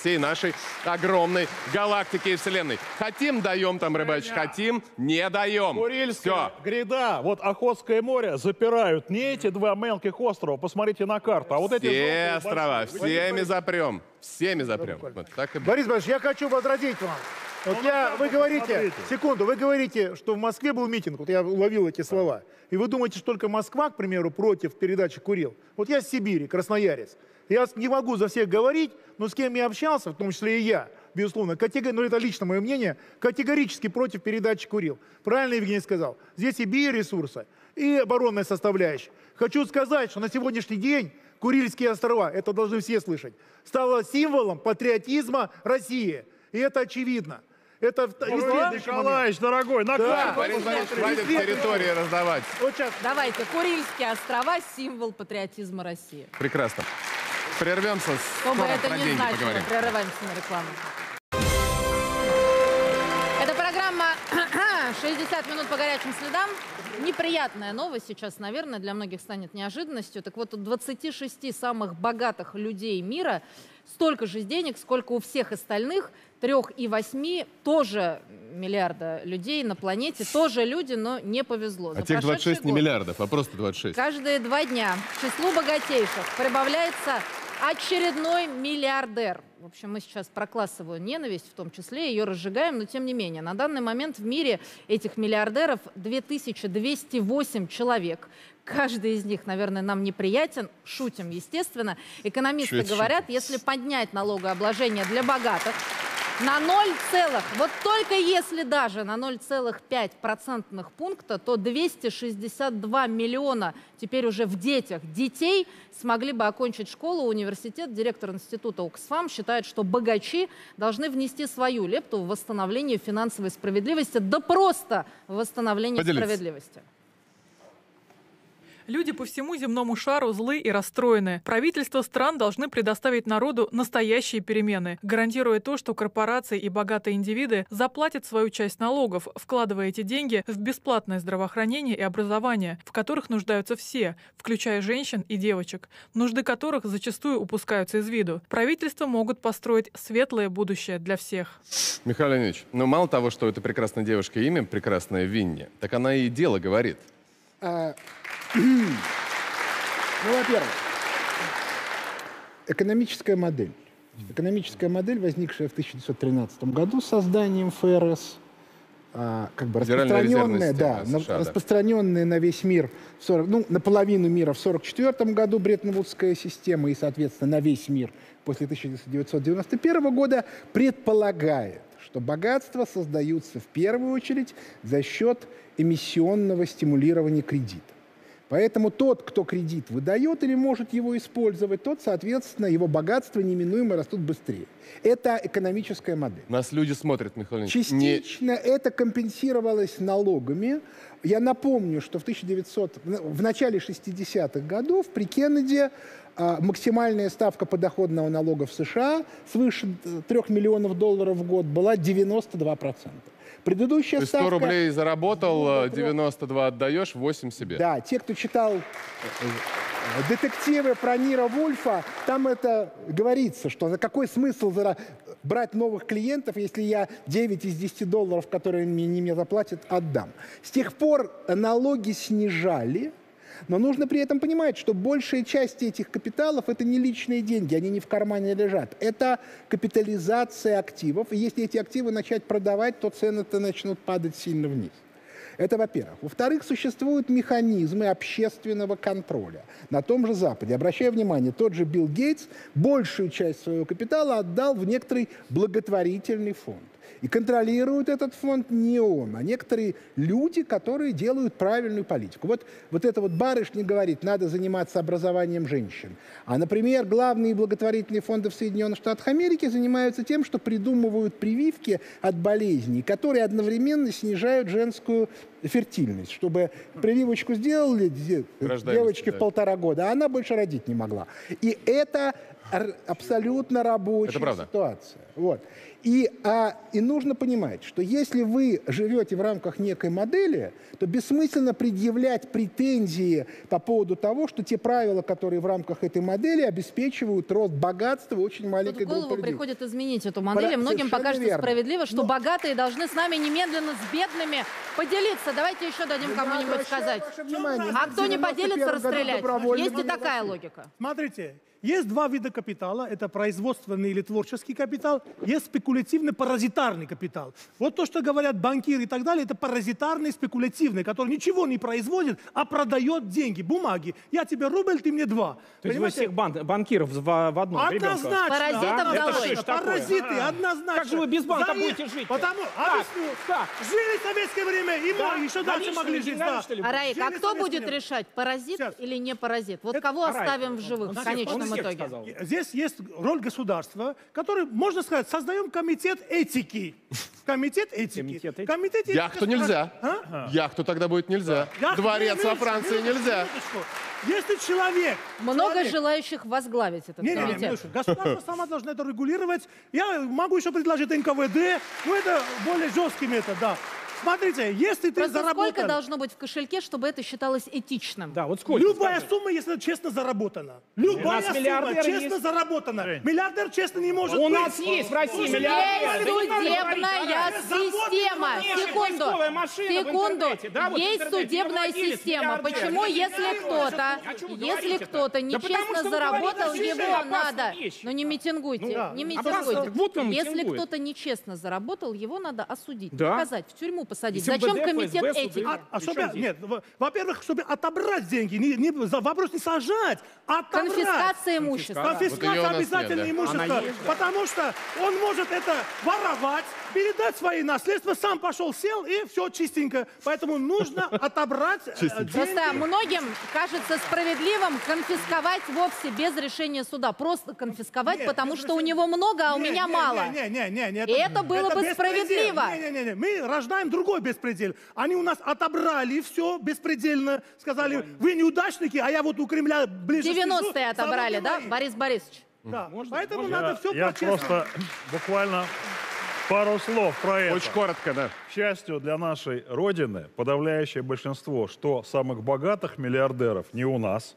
всей нашей огромной галактики и вселенной. Хотим — даем там рыбачить, хотим — не даем. Курильская гряда, вот Охотское море запирают не эти два мелких острова, посмотрите на карту, а вот эти... Все острова, всеми запрем, всеми запрем. Вот так и... Борис Борисович, я хочу возразить вам. Вот Ну, я, ну, вы говорите, посмотрите. секунду, вы говорите, что в Москве был митинг, вот я уловил эти слова, и вы думаете, что только Москва, к примеру, против передачи «Курил». Вот я с Сибири, красноярец, я не могу за всех говорить, но с кем я общался, в том числе и я, безусловно, категор... ну это лично мое мнение, категорически против передачи «Курил». Правильно Евгений сказал, здесь и биоресурсы, и оборонная составляющая. Хочу сказать, что на сегодняшний день Курильские острова, это должны все слышать, стало символом патриотизма России, и это очевидно. Это Иван Николаевич, дорогой, на Да, карту. Борис Борисович, хватит территории раздавать. Вот сейчас. Давайте, Курильские острова – символ патриотизма России. Прекрасно. Прервемся, Что бы скоро это про ни деньги значило, поговорим. прерываемся на рекламу. Это программа «шестьдесят минут по горячим следам». Неприятная новость сейчас, наверное, для многих станет неожиданностью. Так вот, у двадцати шести самых богатых людей мира столько же денег, сколько у всех остальных, трех и восьми, тоже миллиарда людей на планете, тоже люди, но не повезло. А За тех двадцать шесть прошедший не год миллиардов, а просто двадцать шесть. Каждые два дня к числу богатейших прибавляется очередной миллиардер. В общем, мы сейчас про классовую ненависть, в том числе, ее разжигаем, но тем не менее. На данный момент в мире этих миллиардеров две тысячи двести восемь человек. Каждый из них, наверное, нам неприятен. Шутим, естественно. Экономисты Чуть-чуть. говорят, если поднять налогообложение для богатых на ноль целых, вот только если даже на ноль целых пять процентных пункта, то двести шестьдесят два миллиона теперь уже в детях детей смогли бы окончить школу, университет. Директор института Оксфам считает, что богачи должны внести свою лепту в восстановление финансовой справедливости, да просто в восстановление Поделитесь. справедливости. Люди по всему земному шару злы и расстроены. Правительства стран должны предоставить народу настоящие перемены, гарантируя то, что корпорации и богатые индивиды заплатят свою часть налогов, вкладывая эти деньги в бесплатное здравоохранение и образование, в которых нуждаются все, включая женщин и девочек, нужды которых зачастую упускаются из виду. Правительства могут построить светлое будущее для всех. Михаил Леонидович, ну мало того, что эта прекрасная девушка имя прекрасное Винни, так она и дело говорит. А, ну, во-первых, экономическая модель. Экономическая модель, возникшая в тысяча девятьсот тринадцатом году с созданием эф эр эс, а, как бы Федеральная распространенная, резервная да, система на, США, да. распространенная на весь мир, в сорок, ну, наполовину мира в сорок четвёртом году Бреттон-Вудская система и, соответственно, на весь мир после тысяча девятьсот девяносто первого года предполагает, что богатства создаются в первую очередь за счет эмиссионного стимулирования кредита. Поэтому тот, кто кредит выдает или может его использовать, тот, соответственно, его богатства неминуемо растут быстрее. Это экономическая модель. Нас люди смотрят, Михаил Леонидович. Не- Частично это компенсировалось налогами. Я напомню, что в тысяча девятисотом, в начале шестидесятых годов при Кеннеди а, максимальная ставка подоходного налога в США свыше трёх миллионов долларов в год была девяносто два процента. Предыдущая Ты сто ставка... рублей заработал, девяносто два отдаешь, восемь себе. Да, те, кто читал э, детективы про Ниро Вульфа, там это говорится, что за какой смысл зара- брать новых клиентов, если я девять из десяти долларов, которые мне, не мне заплатят, отдам. С тех пор налоги снижали, но нужно при этом понимать, что большая часть этих капиталов – это не личные деньги, они не в кармане лежат. Это капитализация активов, и если эти активы начать продавать, то цены-то начнут падать сильно вниз. Это во-первых. Во-вторых, существуют механизмы общественного контроля. На том же Западе, обращаю внимание, тот же Билл Гейтс большую часть своего капитала отдал в некоторый благотворительный фонд. И контролирует этот фонд не он, а некоторые люди, которые делают правильную политику. Вот, вот эта вот барышня говорит, надо заниматься образованием женщин. А, например, главные благотворительные фонды в Соединенных Штатах Америки занимаются тем, что придумывают прививки от болезней, которые одновременно снижают женскую фертильность, чтобы прививочку сделали девочке да. в полтора года, а она больше родить не могла. И это абсолютно рабочая Это ситуация. Вот. И, а, и нужно понимать, что если вы живете в рамках некой модели, то бессмысленно предъявлять претензии по поводу того, что те правила, которые в рамках этой модели обеспечивают рост богатства очень маленькой Тут в группы голову людей. приходит изменить эту модель, и многим Совершенно покажется верно. справедливо, что Но- богатые должны с нами немедленно с бедными поделиться. Давайте еще дадим кому-нибудь сказать. А кто не поделится, расстрелять. Есть и такая логика. Смотрите, есть два вида капитала. Это производственный или творческий капитал. Есть спекулятивный паразитарный капитал. Вот то, что говорят банкиры и так далее, это паразитарный, спекулятивный, который ничего не производит, а продает деньги, бумаги. Я тебе рубль, ты мне два. То есть вы всех бан- банкиров в, в одном Однозначно. ребенка? Паразитов Да? Это долой. что ж такое? Паразиты, А. однозначно. Как же вы без банка Заве- будете жить? Потому, Как? объясню. Как? Жили в советское время, и Да? мы еще дальше Наличными могли жить. деньгами, Да. что ли, А, Раик, а Жили в кто советское будет время. решать, паразит или не паразит? Вот Это- кого а, Раик, оставим в живых он в всех- конечном он всех итоге? сказал. Здесь есть роль государства, который, можно сказать, создаем комитет этики. Комитет этики. Комитет этики. Яхту нельзя. А? Яхту тогда будет нельзя. Яхту- Дворец во минуточку, Франции минуточку, нельзя. минуточку. Если человек... Много человек- желающих возглавить этот Не, не, не, комитет. минуточку. Государство само должно это регулировать. Я могу еще предложить эн ка вэ дэ, но это более жесткий метод, да. Смотрите, если ты Просто заработал... сколько должно быть в кошельке, чтобы это считалось этичным? Да, вот сколько? Любая скажите? сумма, если это честно заработана. У Любая нас сумма миллиардеры честно есть. заработана. Миллиардер честно не может У быть. нас есть в России Слушай, миллиардеры. Есть Да не надо говорить, судебная Арай. система. Есть Секунду. поисковая машина в Секунду. интернете, да, вот в Есть интернете, судебная владелец, система. миллиардер. Почему, Я если не знаю, кто-то, о чем вы если говорите-то? кто-то Да потому нечестно что вы заработал, говорите его совершенно опасные надо. вещи. Ну не митингуйте, Ну да. не А митингуйте. просто вот он Если митингует. кто-то нечестно заработал, его надо осудить, Да. наказать, в тюрьму посадить. Если Зачем МВД, комитет ФСБ, суды. этики? А, а Причем чтобы, здесь? нет, во- во-первых, чтобы отобрать деньги, не, не- за- вопрос не сажать, а отобрать. Конфискация имущества. Конфискация Вот её у нас обязательно нет, да. имущества, Она есть, да. потому что он может это воровать, передать свои наследства, сам пошел, сел, и все чистенько. Поэтому нужно отобрать э, деньги. Просто многим кажется справедливым конфисковать вовсе без решения суда. Просто конфисковать, Нет, потому без что у решения- него много, а у Не, меня не, мало. Не, не, не, не, И это было бы беспредел. справедливо. Не, не, не, не. Мы рождаем другой беспредел. Они у нас отобрали все беспредельно. Сказали, вы неудачники, а я вот у Кремля ближе сижу, девяностые отобрали, заводи да, мои. Борис Борисович? Да. Поэтому Я, надо все я по-честному. просто буквально пару слов про это. Очень коротко, да. К счастью для нашей Родины, подавляющее большинство, что самых богатых миллиардеров, не у нас.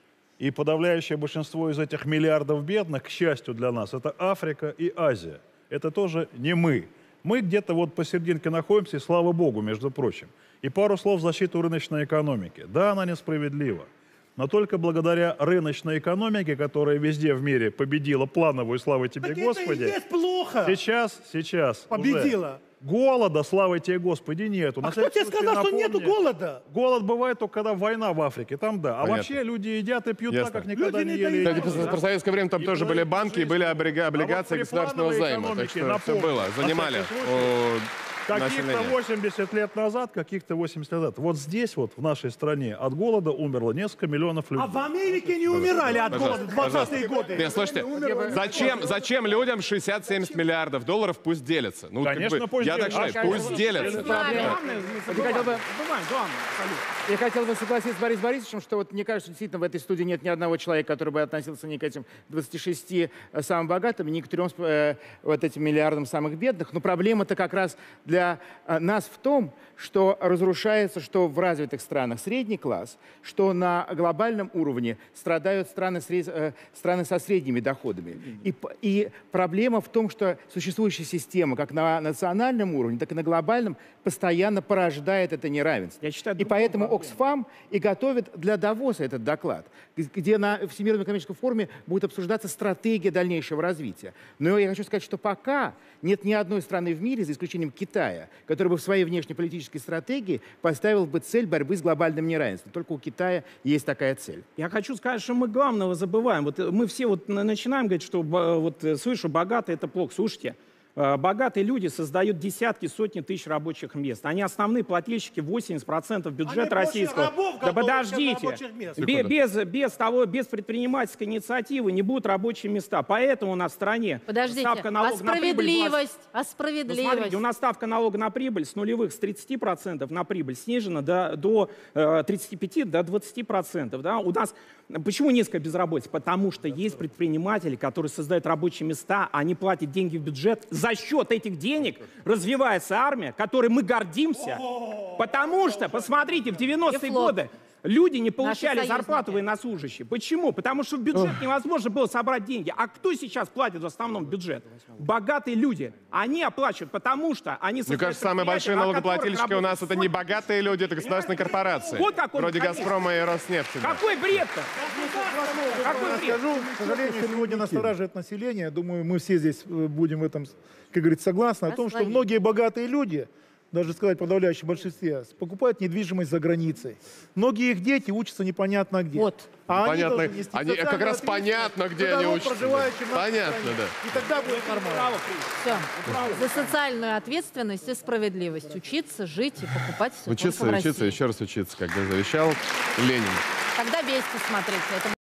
И подавляющее большинство из этих миллиардов бедных, к счастью для нас, это Африка и Азия. Это тоже не мы. Мы где-то вот посерединке находимся, и слава богу, между прочим. И пару слов в защиту рыночной экономики. Да, она несправедлива. Но только благодаря рыночной экономике, которая везде в мире победила плановую, слава тебе, Так это и Господи. есть плохо. Сейчас, сейчас Победила. уже голода, слава тебе, Господи, нету. А На кто всякий тебе случай сказал, что напомню, нету голода? Голод бывает только когда война в Африке, там да. А Понятно. вообще люди едят и пьют Ясно. так, как никогда Люди не не ели. дают. Кстати, про советское время там И тоже были продают банки, и жизнь. были облига- А облигации вот при государственного плановой займа. Так экономике, что все напомню, было. на Занимали всякий случай, у Каких-то населения. восемьдесят лет назад, каких-то восемьдесят лет назад. Вот здесь вот, в нашей стране, от голода умерло несколько миллионов людей. А в Америке не умирали от голода в двадцатые годы. Нет, слушайте, зачем, зачем людям шестьдесят-семьдесят миллиардов долларов, пусть делятся? Ну, как Конечно, бы, пусть я так делятся. считаю, пусть делятся. Главное, Я хотел бы- забываем, главное, абсолютно. Я хотел бы согласиться с Борисом Борисовичем, что вот мне кажется, действительно в этой студии нет ни одного человека, который бы относился ни к этим двадцати шести э, самым богатым, ни к трем э, вот этим миллиардам самых бедных. Но проблема-то как раз для э, нас в том, что разрушается, что в развитых странах средний класс, что на глобальном уровне страдают страны, срез- э, страны со средними доходами. И, п- и проблема в том, что существующая система как на национальном уровне, так и на глобальном постоянно порождает это неравенство. Я считаю, И поэтому Оксфам и готовит для Давоса этот доклад, г- где на Всемирном экономическом форуме будет обсуждаться стратегия дальнейшего развития. Но я хочу сказать, что пока нет ни одной страны в мире, за исключением Китая, которая бы в своей внешнеполитической стратегии поставила бы цель борьбы с глобальным неравенством. Только у Китая есть такая цель. Я хочу сказать, что мы главного забываем. Вот э, мы все вот на- начинаем говорить, что бо- вот э, слышу, богатые это плохо. Слушайте, Богатые люди создают десятки, сотни тысяч рабочих мест. Они основные плательщики, восемьдесят процентов бюджета российского. Да подождите, без, без, без, того, без предпринимательской инициативы не будут рабочие места. Поэтому у нас в стране Подождите, ставка налога а справедливость, на прибыль... а справедливость? Ну, смотрите, у нас ставка налога на прибыль с нулевых, с тридцати процентов на прибыль снижена до, до э, тридцати пяти до двадцати процентов. Да? У нас почему низкая безработица? Потому что есть предприниматели, которые создают рабочие места, они платят деньги в бюджет. За счет этих денег развивается армия, которой мы гордимся. Потому что, посмотрите, в девяностые годы люди не получали зарплату военнослужащие. Почему? Потому что в бюджет невозможно было собрать деньги. А кто сейчас платит в основном бюджет? Богатые люди. Они оплачивают, потому что они... Мне кажется, самые большие налогоплательщики у нас это не богатые люди, это государственные корпорации. Вот вроде «Газпрома» и «Роснефти». Какой бред-то? Какой бред? Скажу, к сожалению, сегодня настораживает население. Думаю, мы все здесь будем в этом, как говорится, согласны. О том, что многие богатые люди, даже сказать в подавляющем большинстве, покупают недвижимость за границей. Многие их дети учатся непонятно где. Вот. А понятно, они, они как раз понятно, где они учатся. Понятно, да. И тогда будет нормально. Все. За социальную ответственность и справедливость. Учиться, жить и покупать все Учиться, только в учиться, России. еще раз учиться, как завещал Ленин. Тогда вести смотрите. Это